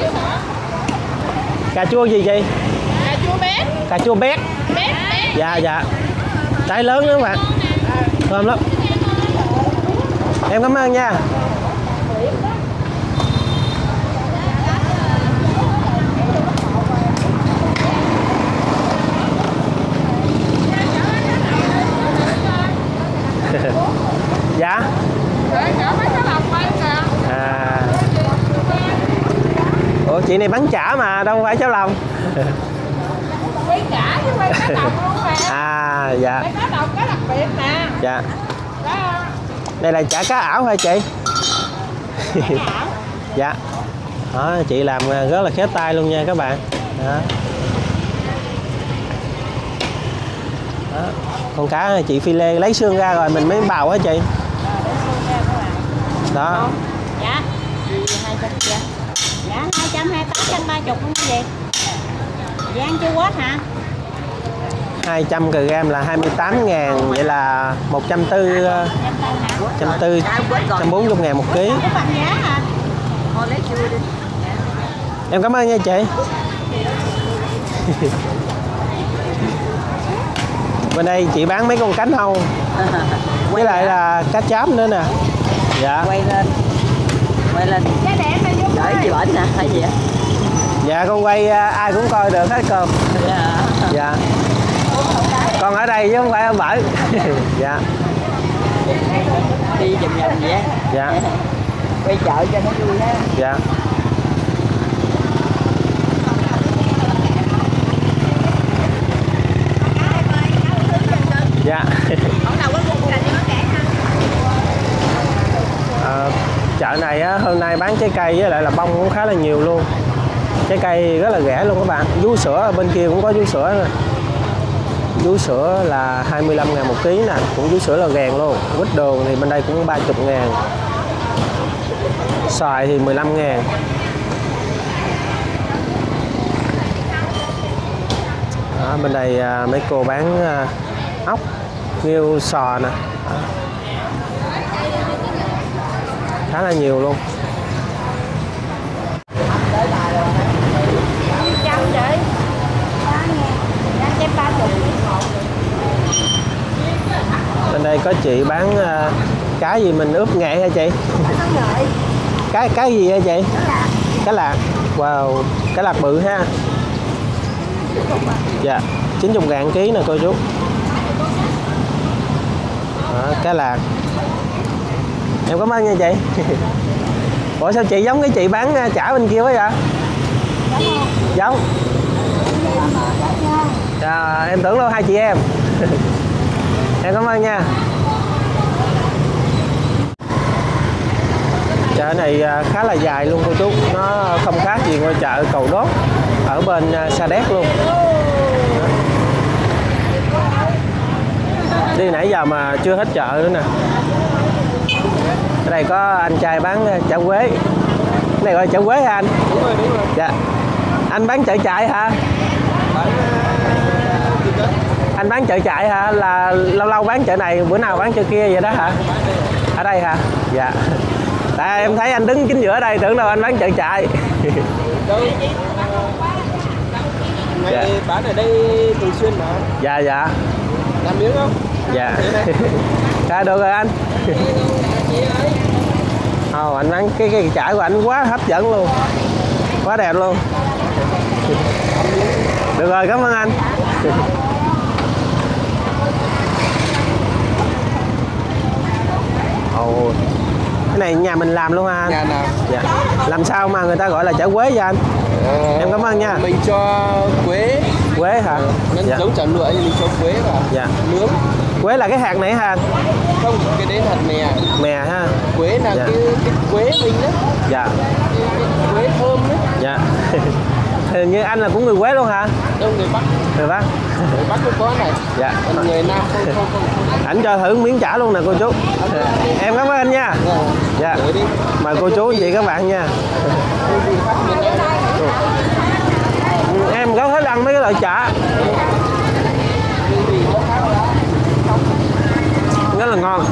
Cà chua gì chị? Cà chua bé. Cà chua bé. Dạ dạ. Trái lớn nữa các bạn. Thơm lắm. Em cảm ơn nha. Dạ. À. Ủa chị này bán chả mà đâu phải cháo lòng. Quay chả chứ quay cá đồng luôn mà. À dạ. Quay cá đồng cá đặc biệt nè. Dạ. Đó. Đây là chả cá ảo hả chị? Dạ. Đó, chị làm rất là khéo tay luôn nha các bạn. Đó. Đó. Con cá chị phi lê lấy xương ra rồi mình mới bào hả chị? Đó. Dạ. hai trăm dạ. Dạ hai trăm hai mươi tám trăm ba mươi không có gì. Dạ ăn chưa quá hả? hai trăm gram là hai mươi tám ngàn, vậy là một trăm bốn mươi, một trăm bốn mươi, một trăm bốn mươi ngàn một ký. Có bằng giá hả? Thôi lấy chưa đi. Em cảm ơn nha chị. Bên đây chị bán mấy con cánh hông, với lại là cá cháp nữa nè. Dạ. Quay lên, quay lên. Cái đẹp này vô Gửi chị bệnh nè, hay gì vậy? Dạ con quay ai cũng coi được hết cơm. Dạ. Dạ. Con ở đây chứ không phải ở bển. Dạ. Đi vòng vòng vậy. Dạ. Quay chợ cho nó vui ha. Dạ. Dạ. À, chợ này á, hôm nay bán trái cây với lại là bông cũng khá là nhiều luôn. Trái cây rất là rẻ luôn các bạn. Vú sữa ở bên kia cũng có vú sữa nè. Vú sữa là hai mươi lăm ngàn một ký nè, cũng vú sữa là gàn luôn. Quýt đường thì bên đây cũng ba mươi ngàn. Xoài thì mười lăm ngàn. Đó, bên đây à, mấy cô bán à, ốc, nghêu, sò nè. Đó. Khá là nhiều luôn. trăm chị. ba mươi. Bên đây có chị bán uh, cá gì mình ướp nghệ hả chị? Cái cái gì hả chị? Cá lạc. Wow, cá lạc bự ha. Dạ, chín mươi ngàn ký nè cô chú. Đó, cá lạc. Em cảm ơn nha chị. Ủa sao chị giống cái chị bán chả bên kia quá vậy? Giống. À, em tưởng đâu hai chị em. Em cảm ơn nha. Chợ chợ này khá là dài luôn cô chú, nó không khác gì ngôi chợ Cầu Đốt ở bên Sa Đéc luôn. Đi nãy giờ mà chưa hết chợ nữa nè. Ở đây có anh trai bán chả quế. Cái này gọi chả quế hả anh? Đúng rồi, đúng rồi. Dạ. Anh bán chợ chạy hả? Bán anh bán chợ chạy hả? Là lâu lâu bán chợ này, bữa nào bán chợ kia vậy đó hả? Ở đây hả? Dạ. Tại em thấy anh đứng chính giữa đây, tưởng đâu anh bán chợ chạy. đâu ngày Dạ. bán ở đây thường xuyên mà. Dạ dạ. Làm miếng không? Dạ. Dạ được rồi anh. Ồ, anh bán cái cái chải của anh quá hấp dẫn luôn, quá đẹp luôn. Được rồi, cảm ơn anh. Ồ, cái này nhà mình làm luôn hả anh? Nhà nào? Dạ. Làm sao mà người ta gọi là chả quế vậy anh? Ờ, Em cảm ơn nha. Mình cho quế, Quế hả? nó Dạ. giống chả lụa thì mình cho quế vào. Dạ. Nướng. Quế là cái hạt này hả anh? Không, cái đấy là hạt mè. Mè ha. Quế là Dạ. cái, cái quế mình đó. Dạ. Cái, cái quế thơm đấy. Dạ. Hình như anh là cũng người Quế luôn hả? Đâu người Bắc. Người Bắc. Người Bắc cũng có này. Dạ. Còn người Nam không không không. không. Ảnh cho thử miếng chả luôn nè cô chú. Em cảm ơn anh nha. Rồi, Dạ. thử đi. Mời cô chú anh chị các bạn nha. Hương vị khác biệt nhau. Ừ, em có thích ăn mấy cái loại chả Hương vị nó khác lắm. rất là ngon.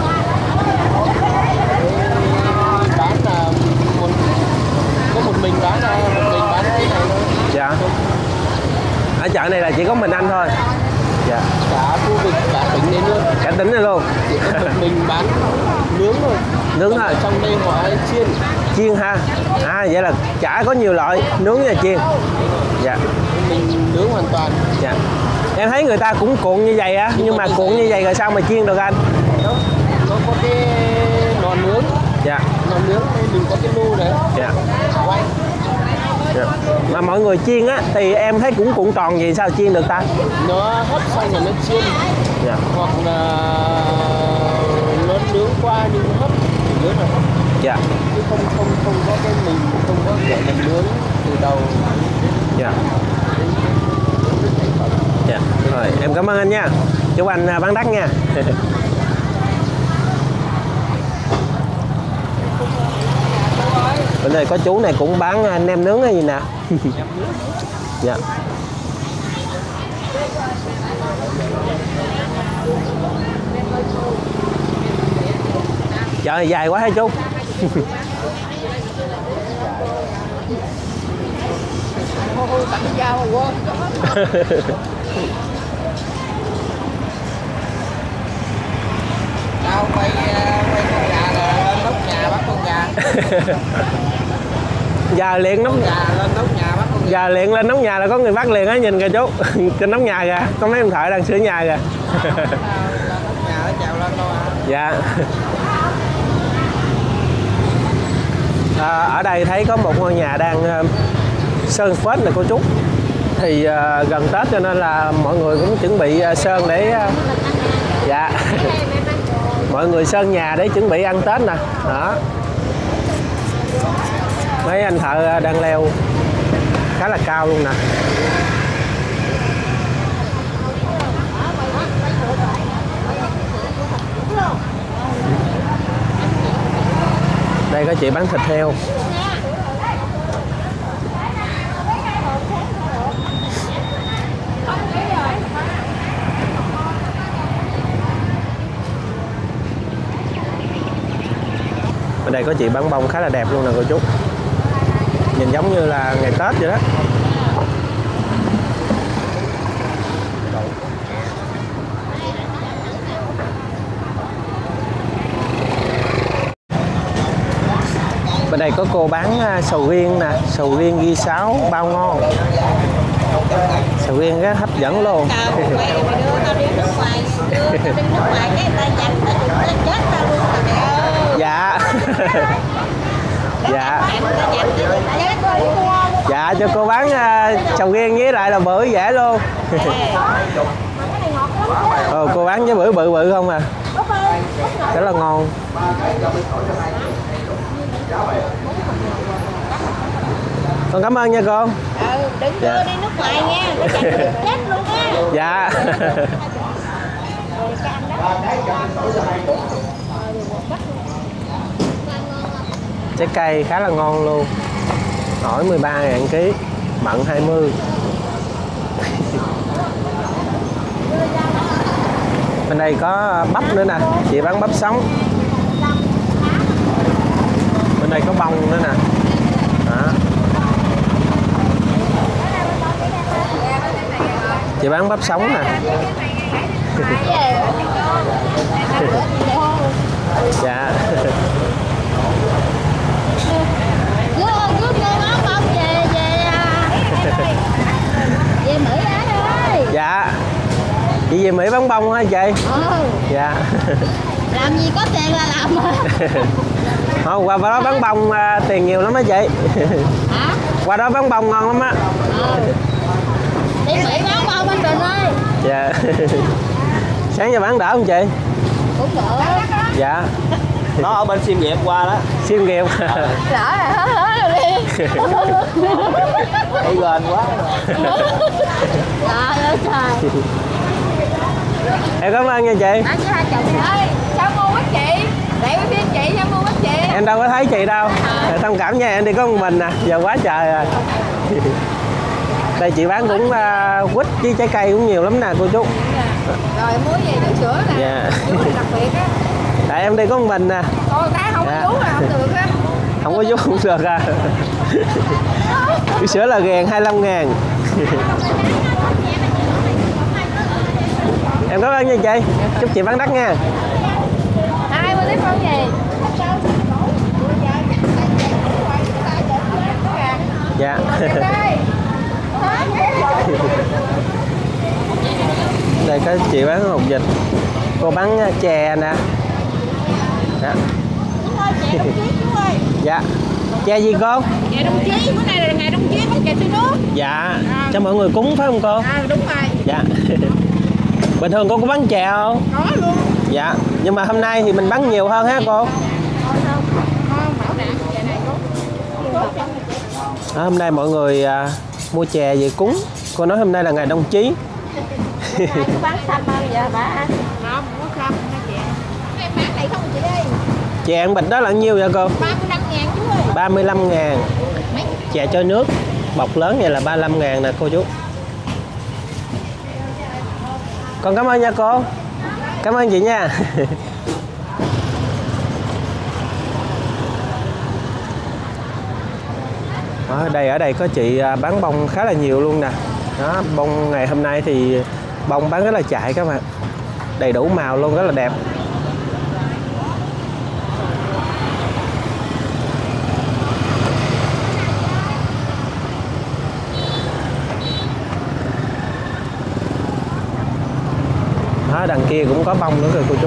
Bán là một có một mình bán là một mình bán cái này thôi. Dạ. Ở chợ này là chỉ có mình anh thôi. Dạ. Cả khu vực cả tỉnh này luôn. Cả tỉnh này luôn. Chỉ có một mình bán nướng thôi. Nướng Còn thôi. ở trong đây họ hay chiên. Chiên ha. À vậy là chả có nhiều loại, nướng và chiên. Dạ. Mình nướng hoàn toàn. Dạ. Em thấy người ta cũng cuộn như vậy á, nhưng mà cuộn như vậy rồi sao mà chiên được anh? Đó, nó có cái nồi nướng. Dạ. Nồi nướng đây mình có cái lu đấy. Dạ. Quay. Dạ. Mà mọi người chiên á thì em thấy cũng cuộn tròn gì sao chiên được ta? Nó hấp xong rồi nó chiên. Dạ. Hoặc là nó nướng qua nhưng nó hấp thì nướng rồi. Dạ. Chứ không không không có cái mình không có gọi là nướng từ đầu. Dạ. Dạ. Rồi em cảm ơn anh nha. Chúc anh à, bán đắt nha. Bên đây có chú này cũng bán à, nem nướng hay gì nè. Dạ. Chợ này dài quá hả chú? Đâu quay quay con gà là lên nóc nhà bắt con gà. Giờ liền nóc Gà lên nóc nhà bắt con gà. giờ liền lên nóc nhà là có người bắt liền á, nhìn kìa chú. Trên nóc nhà kìa, có mấy ông thợ đang sửa nhà kìa. Lên nóc nhà nó trèo lên đâu à. Dạ. À, ở đây thấy có một ngôi nhà đang uh, sơn phết nè cô chú. Thì uh, gần Tết cho nên là mọi người cũng chuẩn bị uh, sơn để uh, dạ. Mọi người sơn nhà để chuẩn bị ăn Tết nè. Đó. Mấy anh thợ đang leo khá là cao luôn nè. Đây có chị bán thịt heo. Ở đây có chị bán bông khá là đẹp luôn nè cô chú. Nhìn giống như là ngày Tết vậy đó. Bên đây có cô bán sầu riêng nè, sầu riêng ghi sáo bao ngon. Sầu riêng rất hấp dẫn luôn. Quay mà đưa tao đi nước ngoài, đưa tao đi nước ngoài cái người ta dành tao chụp tao chết tao luôn rồi mẹ ơi. Dạ. Dạ. Người ta dành tao chụp chết tao luôn. Dạ cho cô bán uh, sầu riêng với lại là bự dễ luôn. Ờ, cô bán với bự bự bự không à. Rất là ngon. Con cảm ơn nha cô. Ừ, đừng đưa Dạ. đi nước ngoài nha, để chạy chết luôn á. Dạ. Rồi cái anh đó. Trái cây khá là ngon luôn. Nổi mười ba ngàn ký, mận hai mươi. Bên đây có bắp nữa nè, chị bán bắp sống. Bên đây có bông nữa nè. Đó. Chị bán bắp sống nè. Dạ. Về Mỹ á ơi. Dạ. Chị về Mỹ bán bông hả chị? Ừ. Dạ. Làm gì có tiền là làm mà. Không, qua đó bán bông à, tiền nhiều lắm á chị. Hả? Qua đó bán bông ngon lắm á. Ừ. Đi Mỹ bán bông anh Bình ơi. Dạ. Sáng giờ bán đỡ không chị? Cũng được. Dạ. Nó ở bên Sim Nghiệp qua đó. Sim Nghiệp. Lỡ rồi hết hết rồi đi. Đi gần quá. Trời ơi trời. Em cảm ơn nha chị. Anh với hai chồng ơi, sao mua quá chị? Để với phim chị sao mua quá chị? Em đâu có thấy chị đâu. Thông cảm nha, em đi có một mình nè, giờ quá trời rồi. Đây chị bán cũng uh, quýt với trái cây cũng nhiều lắm nè cô chú. Rồi mua gì nước sữa nè. Dạ. Đặc biệt á. Tại em đi có một mình nè. Còn ta không Dạ. có vú là không được á. Không có vú không được à. Cái sữa là gèn hai mươi lăm ngàn. Em cảm ơn nha chị. Chúc chị bán đắt nha. Hai mươi lít không gì? Dạ. Đây có chị bán hột vịt. Cô bán chè nè. Dạ. Dạ. Chè gì cô? Ngày đông chí, bữa nay là ngày đông chí có chè xôi nước. Dạ. Cho mọi người cúng phải không cô? À đúng rồi. Dạ. Bình thường cô có bán chè không? Có luôn. Dạ. Nhưng mà hôm nay thì mình bán nhiều hơn ha cô? Ngon bảo đảm chè này có. À, hôm nay mọi người à, mua chè về cúng. Cô nói hôm nay là ngày đông chí. Bán xăm bao giờ bà? Không, có không hả chị? Em bán này không chị ơi. Chè ăn bịch đó là nhiêu vậy cô? ba mươi lăm ngàn chú ơi. ba mươi lăm ngàn. Chè cho nước bọc lớn vậy là ba mươi lăm ngàn nè cô chú. Con cảm ơn nha cô. Cảm ơn chị nha. Ở đây ở đây có chị bán bông khá là nhiều luôn nè. Đó, bông ngày hôm nay thì bông bán rất là chạy các bạn. Đầy đủ màu luôn, rất là đẹp. Đó, đằng kia cũng có bông nữa rồi cô chú.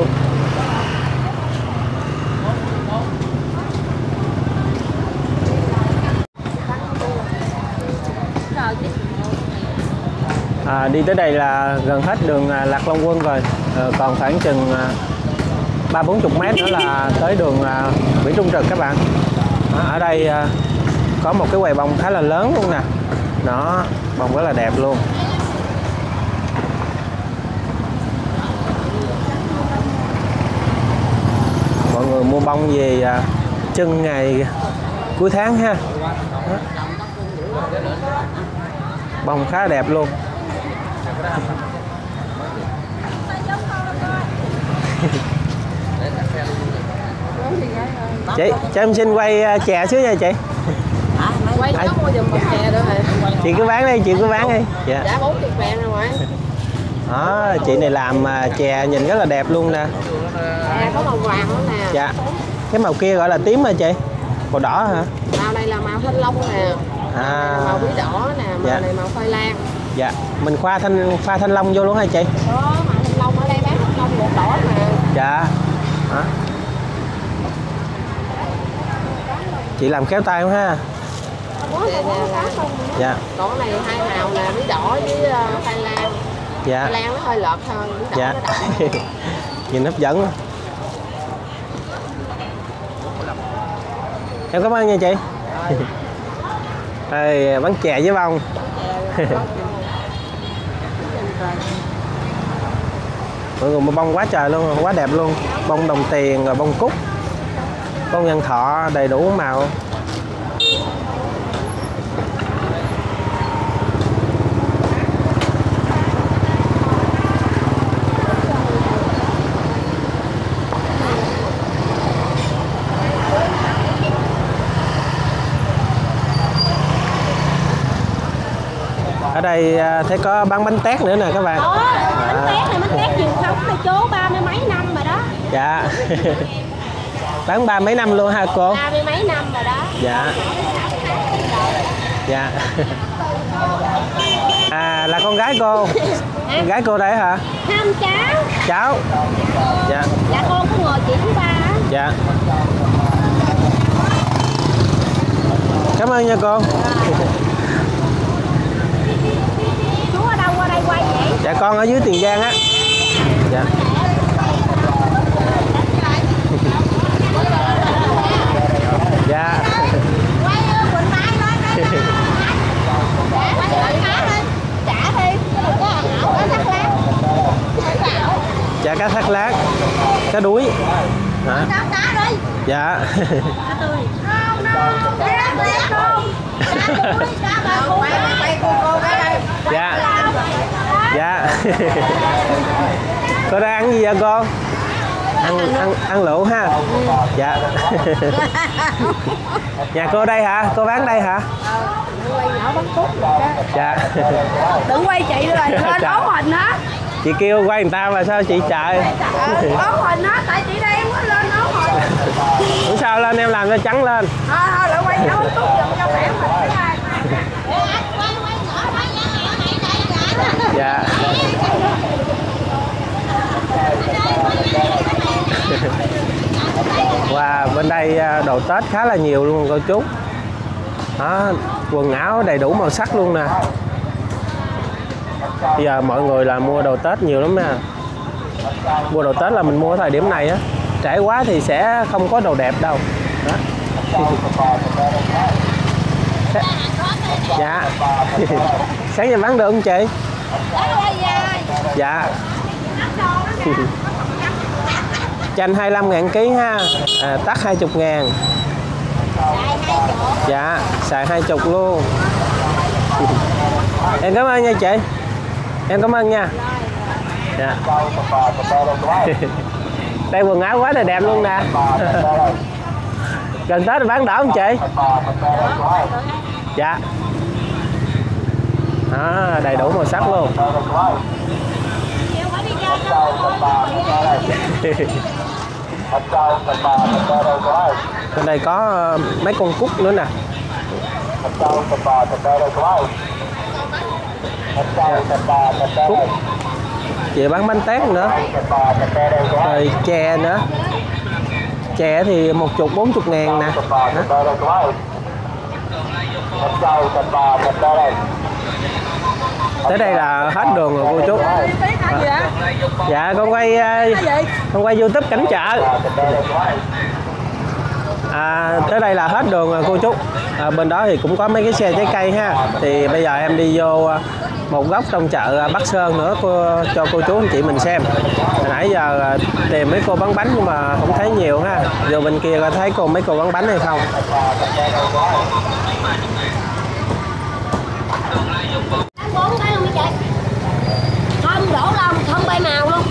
À, đi tới đây là gần hết đường Lạc Long Quân rồi, à, còn khoảng chừng ba bốn chục mét nữa là tới đường Nguyễn Trung Trực các bạn. À, ở đây à, có một cái quầy bông khá là lớn luôn nè. Đó, bông rất là đẹp luôn. Mọi người mua bông về à, trưng ngày cuối tháng ha. Đó. Bông khá đẹp luôn. Chị, cho em xin quay chè xíu nha chị. Quay nó mua giùm bọc chè nữa hả? Chị cứ bán đi, chị cứ bán đi. Dạ. Giá bốn mươi ngàn rồi ngoại. Đó, chị này làm chè nhìn rất là đẹp luôn nè. À, có màu vàng nữa nè. Dạ. Cái màu kia gọi là tím hả chị? Màu đỏ hả? Màu này là màu thanh long nè. À. Màu bí đỏ nè, màu Dạ. này màu khoai lang. Dạ. Mình pha thanh pha thanh long vô luôn hả chị? Đó, màu thanh long ở đây bán thanh long bột đỏ nè. Dạ. Đó. Chị làm khéo tay không ha? Nè, nè, nè. Dạ. Còn cái này hai màu nè, bí đỏ với uh, khoai lang. Dạ. Khoai lang nó hơi lợt hơn, bí đỏ Dạ. nó đậm. Nhìn hấp dẫn. Em cảm ơn nha chị. Đây, bánh chè với bông. Mọi người mua bông quá trời luôn, quá đẹp luôn. Bông đồng tiền rồi bông cúc, bông nhân thọ đầy đủ màu. Ở đây thấy có bán bánh tét nữa nè các bạn. Đó, bánh tét này, bánh tét truyền thống này chú ba mươi mấy năm rồi đó. Dạ. Bán ba mấy năm luôn ha cô? Ba mươi mấy năm rồi đó. Dạ. Dạ. À là con gái cô. Con gái cô đấy hả? Không, cháu. Cháu. Dạ. Dạ con có ngồi chị thứ ba. Dạ. Cảm ơn nha cô. Chú ở đâu qua đây quay vậy? Dạ con ở dưới Tiền Giang á. Dạ. Dạ. Quay Quỳnh Mai lên đây. Dạ, quay Quỳnh Mai lên. Trả đi. Đừng có ảo cá thác lát. Dạ cá thác lát. Cá đuối. Hả? Cá cá đi. Dạ. Cá tươi. Không đâu. Cá lát không. Cá đuối, cá bà cô. Quay cô cô cái đây. Dạ. Dạ. Cô đang ăn gì vậy cô? Ăn ăn ăn lẩu ha. Dạ. Nhà cô đây hả? Cô bán đây hả? Quay nhỏ bánh cút rồi đó. Dạ. Đừng quay chị rồi, lên ấu hình á. Chị kêu quay người ta mà sao chị chạy? Ấu hình á, tại chị đây em có lên ấu hình. Không sao, lên em làm cho trắng lên. Thôi thôi, lại quay nhỏ bánh cút giùm cho khỏe mình cái ai. Dạ. Wow, bên đây đồ Tết khá là nhiều luôn cô chú. Đó, quần áo đầy đủ màu sắc luôn nè. Bây giờ mọi người là mua đồ Tết nhiều lắm nè. Mua đồ Tết là mình mua ở thời điểm này á. Trễ quá thì sẽ không có đồ đẹp đâu. Đó. Dạ. Sáng giờ bán được không chị? Dạ. Chanh hai mươi lăm ngàn ký ha. À, tắc hai mươi ngàn. Dạ, xài hai mươi luôn. Em cảm ơn nha chị. Em cảm ơn nha. Dạ. Đây quần áo quá là đẹp luôn nè. Gần Tết thì bán đỏ không chị? Dạ. À, đầy đủ màu sắc luôn. Bên đây có mấy con cúc nữa nè. Cúc. Chị bán bánh tét nữa. Rồi chè nữa. Chè thì một chục bốn chục ngàn nè. Tới đây là hết đường rồi cô chú. À, dạ con quay con quay YouTube cảnh chợ. À, tới đây là hết đường rồi cô chú. À, bên đó thì cũng có mấy cái xe trái cây ha. Thì bây giờ em đi vô một góc trong chợ Bắc Sơn nữa cô, cho cô chú anh chị mình xem. Hồi nãy giờ tìm mấy cô bán bánh nhưng mà không thấy nhiều ha. Vô bên kia có thấy cô mấy cô bán bánh hay không? Bốn cái luôn chị. Không đổ lông, không bay màu luôn.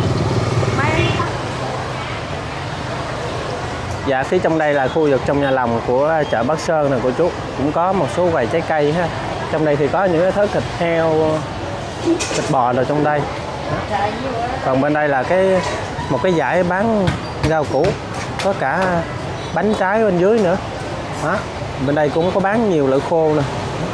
Dạ, phía trong đây là khu vực trong nhà lòng của chợ Bắc Sơn nè cô chú. Cũng có một số quầy trái cây ha. Trong đây thì có những cái thớt thịt heo, thịt bò rồi trong đây. Còn bên đây là cái một cái dãy bán rau củ, có cả bánh trái bên dưới nữa. Đó. Bên đây cũng có bán nhiều loại khô nè.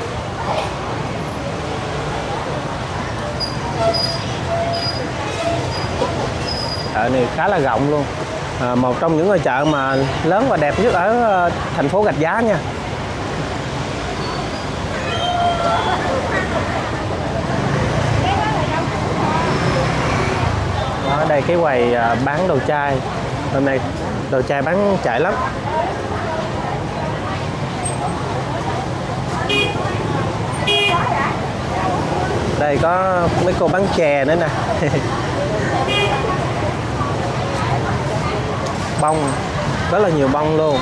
Chợ này khá là rộng luôn. À, một trong những ngôi chợ mà lớn và đẹp nhất ở thành phố Rạch Giá nha. Ở đây cái quầy bán đồ chai. Hôm nay đồ chai bán chạy lắm. Đây có mấy cô bán chè nữa nè. Bông, rất là nhiều bông luôn.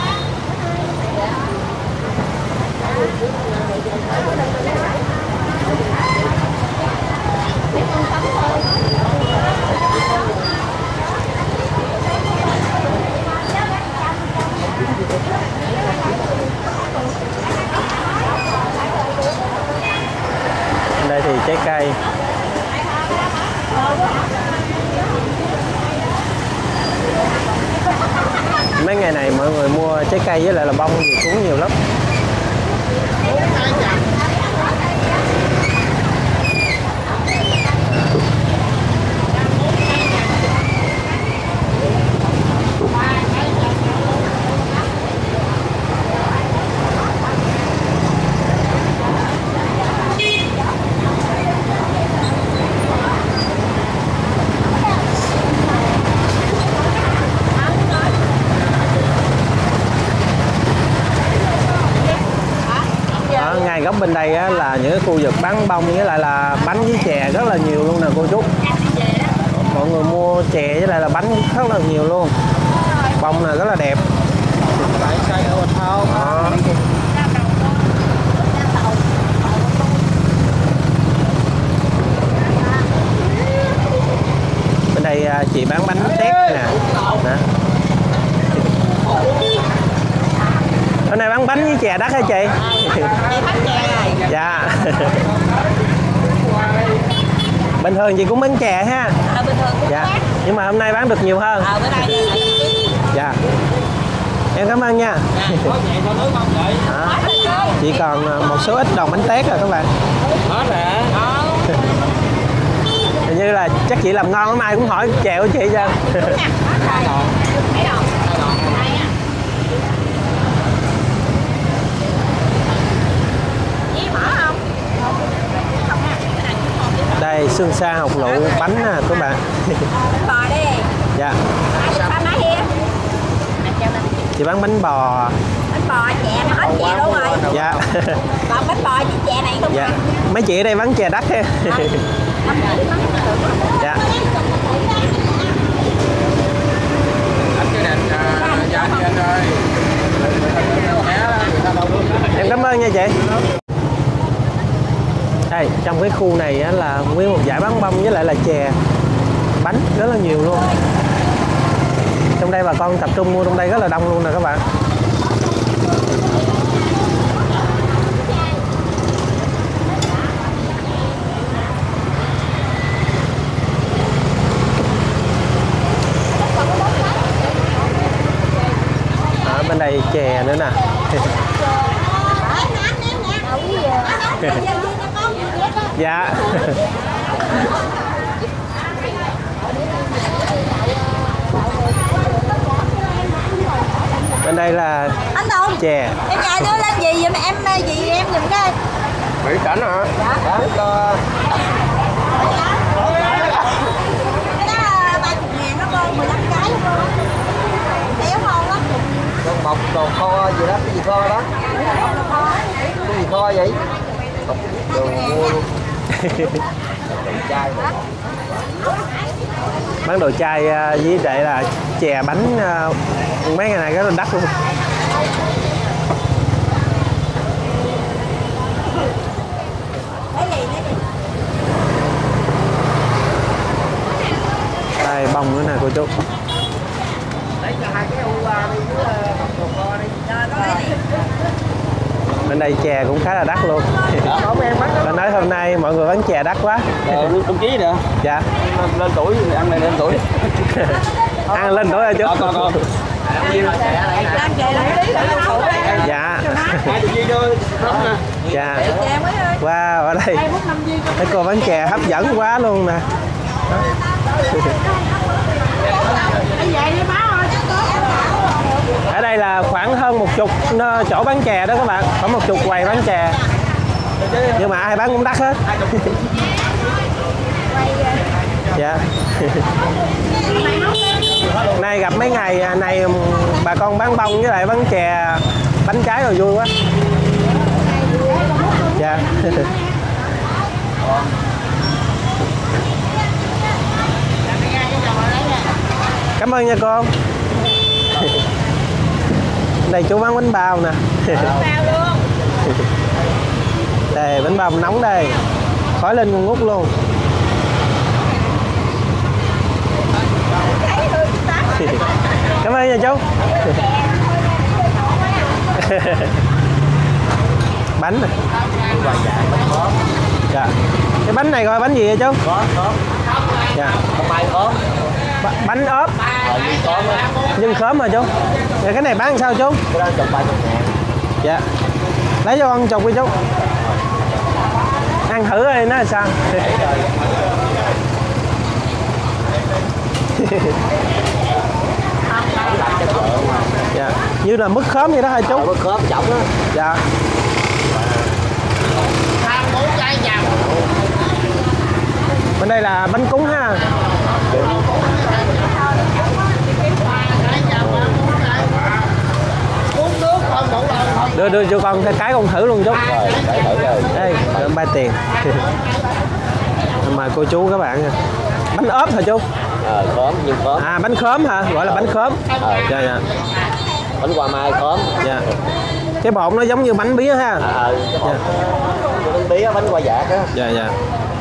Đây thì trái cây. Mấy ngày này mọi người mua trái cây với lại là bông thì cũng nhiều lắm. Ngay góc bên đây á, là những cái khu vực bán bông với lại là bánh với chè rất là nhiều luôn nè cô chú. Mọi người mua chè với lại là bánh rất là nhiều luôn. Bông này rất là đẹp. Đó. Bên đây chị bán bánh tét nè. Đó. Hôm nay bán bánh với chè đắt hả chị? Dạ. Bình thường chị cũng bán chè ha. À, bình thường cũng dạ. bán. Nhưng mà hôm nay bán được nhiều hơn. À, bữa nay dạ. Em cảm ơn nha. Đó. Chỉ còn một số ít đồng bánh tét rồi các bạn. Hình như là chắc chị làm ngon lắm, ai cũng hỏi chè của chị cho. Đây xương xa hột lựu bánh nè các bạn. bò đi. Dạ. Bánh má hiên. Chị bán bánh bò. Bánh bò chè nó hết chè luôn rồi. Dạ. Còn bánh bò với chè này không? Dạ. Mấy chị ở đây bán chè đắt ha. Dạ. Em cảm ơn nha chị. Đây, trong cái khu này á, là nguyên một dải bán bông với lại là chè bánh rất là nhiều luôn. Trong đây bà con tập trung mua trong đây rất là đông luôn nè các bạn. Ở bên đây chè nữa nè. Dạ. Bên đây là anh Tùng chè. em nhờ đưa lên gì vậy mà em gì em giùm cái Mỹ cảnh hả? Dạ. Bán cho ba chục ngàn nó con mười lăm cái luôn con đéo ngon lắm. con bọc đồ kho gì đó, cái gì kho đó? Cái gì kho vậy? Đồ mua luôn. Đồ chai rồi. Bán đồ chai với lại là chè bánh mấy ngày này rất là đắt luôn. Đây bông nữa nè cô chú. Bên đây chè cũng khá là đắt luôn. Và nói hôm nay mọi người bán chè đắt quá. Ờ, đồng chí nè. Dạ. Lên tuổi ăn này lên tuổi. Ăn lên tuổi rồi chú. Con con. Dạ. Hai chục viên thôi. Dạ. Wow, ở đây mấy cô bán chè hấp dẫn quá luôn nè. Ở đây là khoảng hơn một chục chỗ bán chè đó các bạn, khoảng một chục quầy bán chè, nhưng mà ai bán cũng đắt hết. Dạ. Nay gặp mấy ngày này bà con bán bông với lại bán chè bánh trái rồi vui quá. Dạ. ơn nha con. Đây chú bán bánh bao nè. Bao luôn. Đây bánh bao nóng đây, khói lên ngon ngút luôn. Cảm ơn nha chú. Bánh này. Dạ. Cái bánh này gọi bánh gì vậy chú? Có, có. Dạ. Không ai có. Bánh ốp. Ờ, nhưng có đó. Nhưng khóm mà chú. Dạ, cái này bán làm sao chú? Cái đó chục ba chục ngàn. Dạ. Lấy cho con chục đi chú. Ăn thử đi nó là sao? Dạ. Như là mứt khóm vậy đó hả chú? Ờ, mứt khóm chỏng á. Dạ. Bên đây là bánh cúng ha. Đưa đưa cho con cái con thử luôn chú. Rồi, để thử rồi. Đây, ba tiền. Mời cô chú các bạn. Bánh ốp hả chú? Ờ, khóm, nhưng khóm. À, bánh khóm hả? Gọi là bánh khóm. Ờ, Dạ dạ. bánh hoa mai khóm. Dạ. Cái bột nó giống như bánh bía ha. Ờ, cái bột. Cái bánh bía, bánh hoa dạc á. Dạ dạ.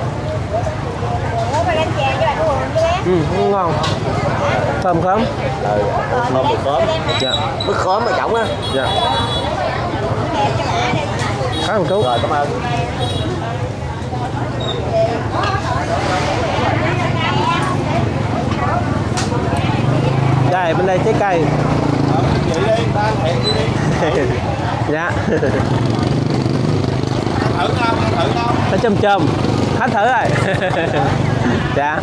Ừ, ngon. Thơm khóm. Ờ, khóm thì khóm. Dạ. Mứt khóm mà chỏng á. Dạ. Cảm ơn chú. Rồi, cảm ơn. Đây, bên đây trái cây. Dạ. Thử không? Thử không? Nó chôm chôm. Hết thử rồi. Dạ.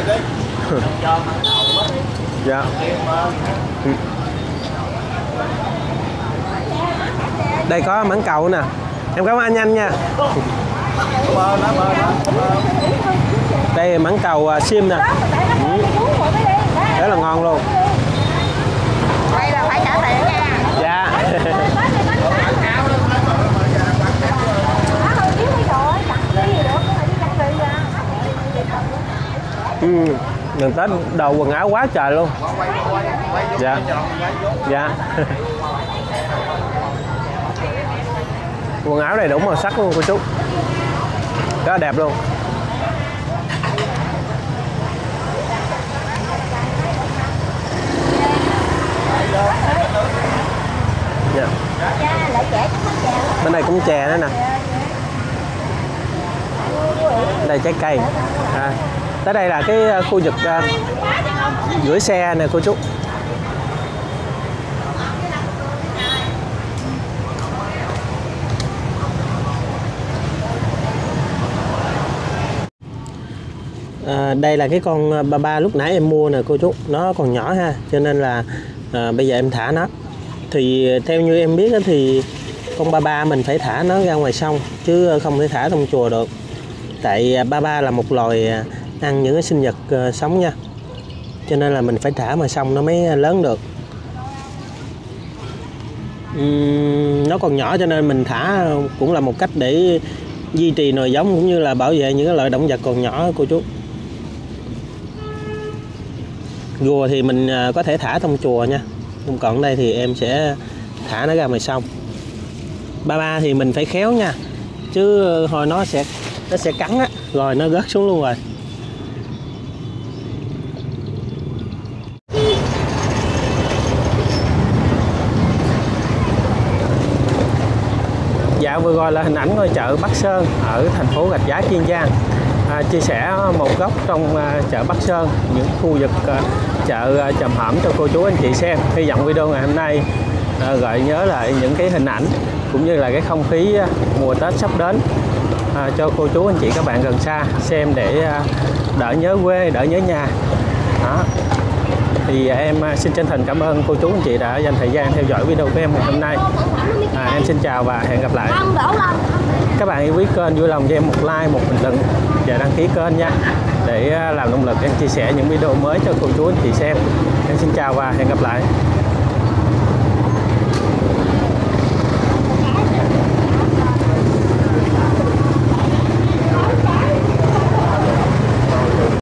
Dạ. Đây có mãng cầu nè. Em cảm ơn anh nhanh nha. Đây mãng cầu uh, sim nè. Ừ. Rất là ngon luôn. Đây là phải trả tiền nha. Dạ. Ừ. Gần Tết đồ quần áo quá trời luôn. Dạ. Dạ. Quần áo này đủ màu sắc luôn cô chú. Rất là đẹp luôn. Dạ. Bên này cũng chè nữa nè. Đây trái cây. À, tới đây là cái khu vực uh, gửi xe nè cô chú. À, đây là cái con ba ba lúc nãy em mua nè cô chú, nó còn nhỏ ha, cho nên là à, bây giờ em thả nó. Thì theo như em biết thì con ba ba mình phải thả nó ra ngoài sông chứ không thể thả trong chùa được. Tại ba ba là một loài ăn những cái sinh vật uh, sống nha, cho nên là mình phải thả ngoài sông nó mới lớn được. Uhm, nó còn nhỏ cho nên mình thả cũng là một cách để duy trì nòi giống cũng như là bảo vệ những cái loại động vật còn nhỏ cô chú. Rùa thì mình có thể thả trong chùa nha, còn đây thì em sẽ thả nó ra ngoài sông. Ba ba thì mình phải khéo nha, chứ hồi nó sẽ nó sẽ cắn á, rồi nó rớt xuống luôn rồi. Dạ, vừa rồi là hình ảnh ngôi chợ Bắc Sơn ở thành phố Rạch Giá, Kiên Giang. À, chia sẻ một góc trong uh, chợ Bắc Sơn, những khu vực uh, chợ uh, Chòm Hổm cho cô chú anh chị xem. Hy vọng video ngày hôm nay uh, gợi nhớ lại những cái hình ảnh cũng như là cái không khí uh, mùa Tết sắp đến uh, cho cô chú anh chị các bạn gần xa xem để uh, đỡ nhớ quê, đỡ nhớ nhà. Đó. Thì em xin chân thành cảm ơn cô chú anh chị đã dành thời gian theo dõi video của em ngày hôm nay. À, em xin chào và hẹn gặp lại. Các bạn yêu quý kênh vui lòng cho em một like, một bình luận và đăng ký kênh nha, để làm động lực em chia sẻ những video mới cho cô chú anh chị xem. Em xin chào và hẹn gặp lại.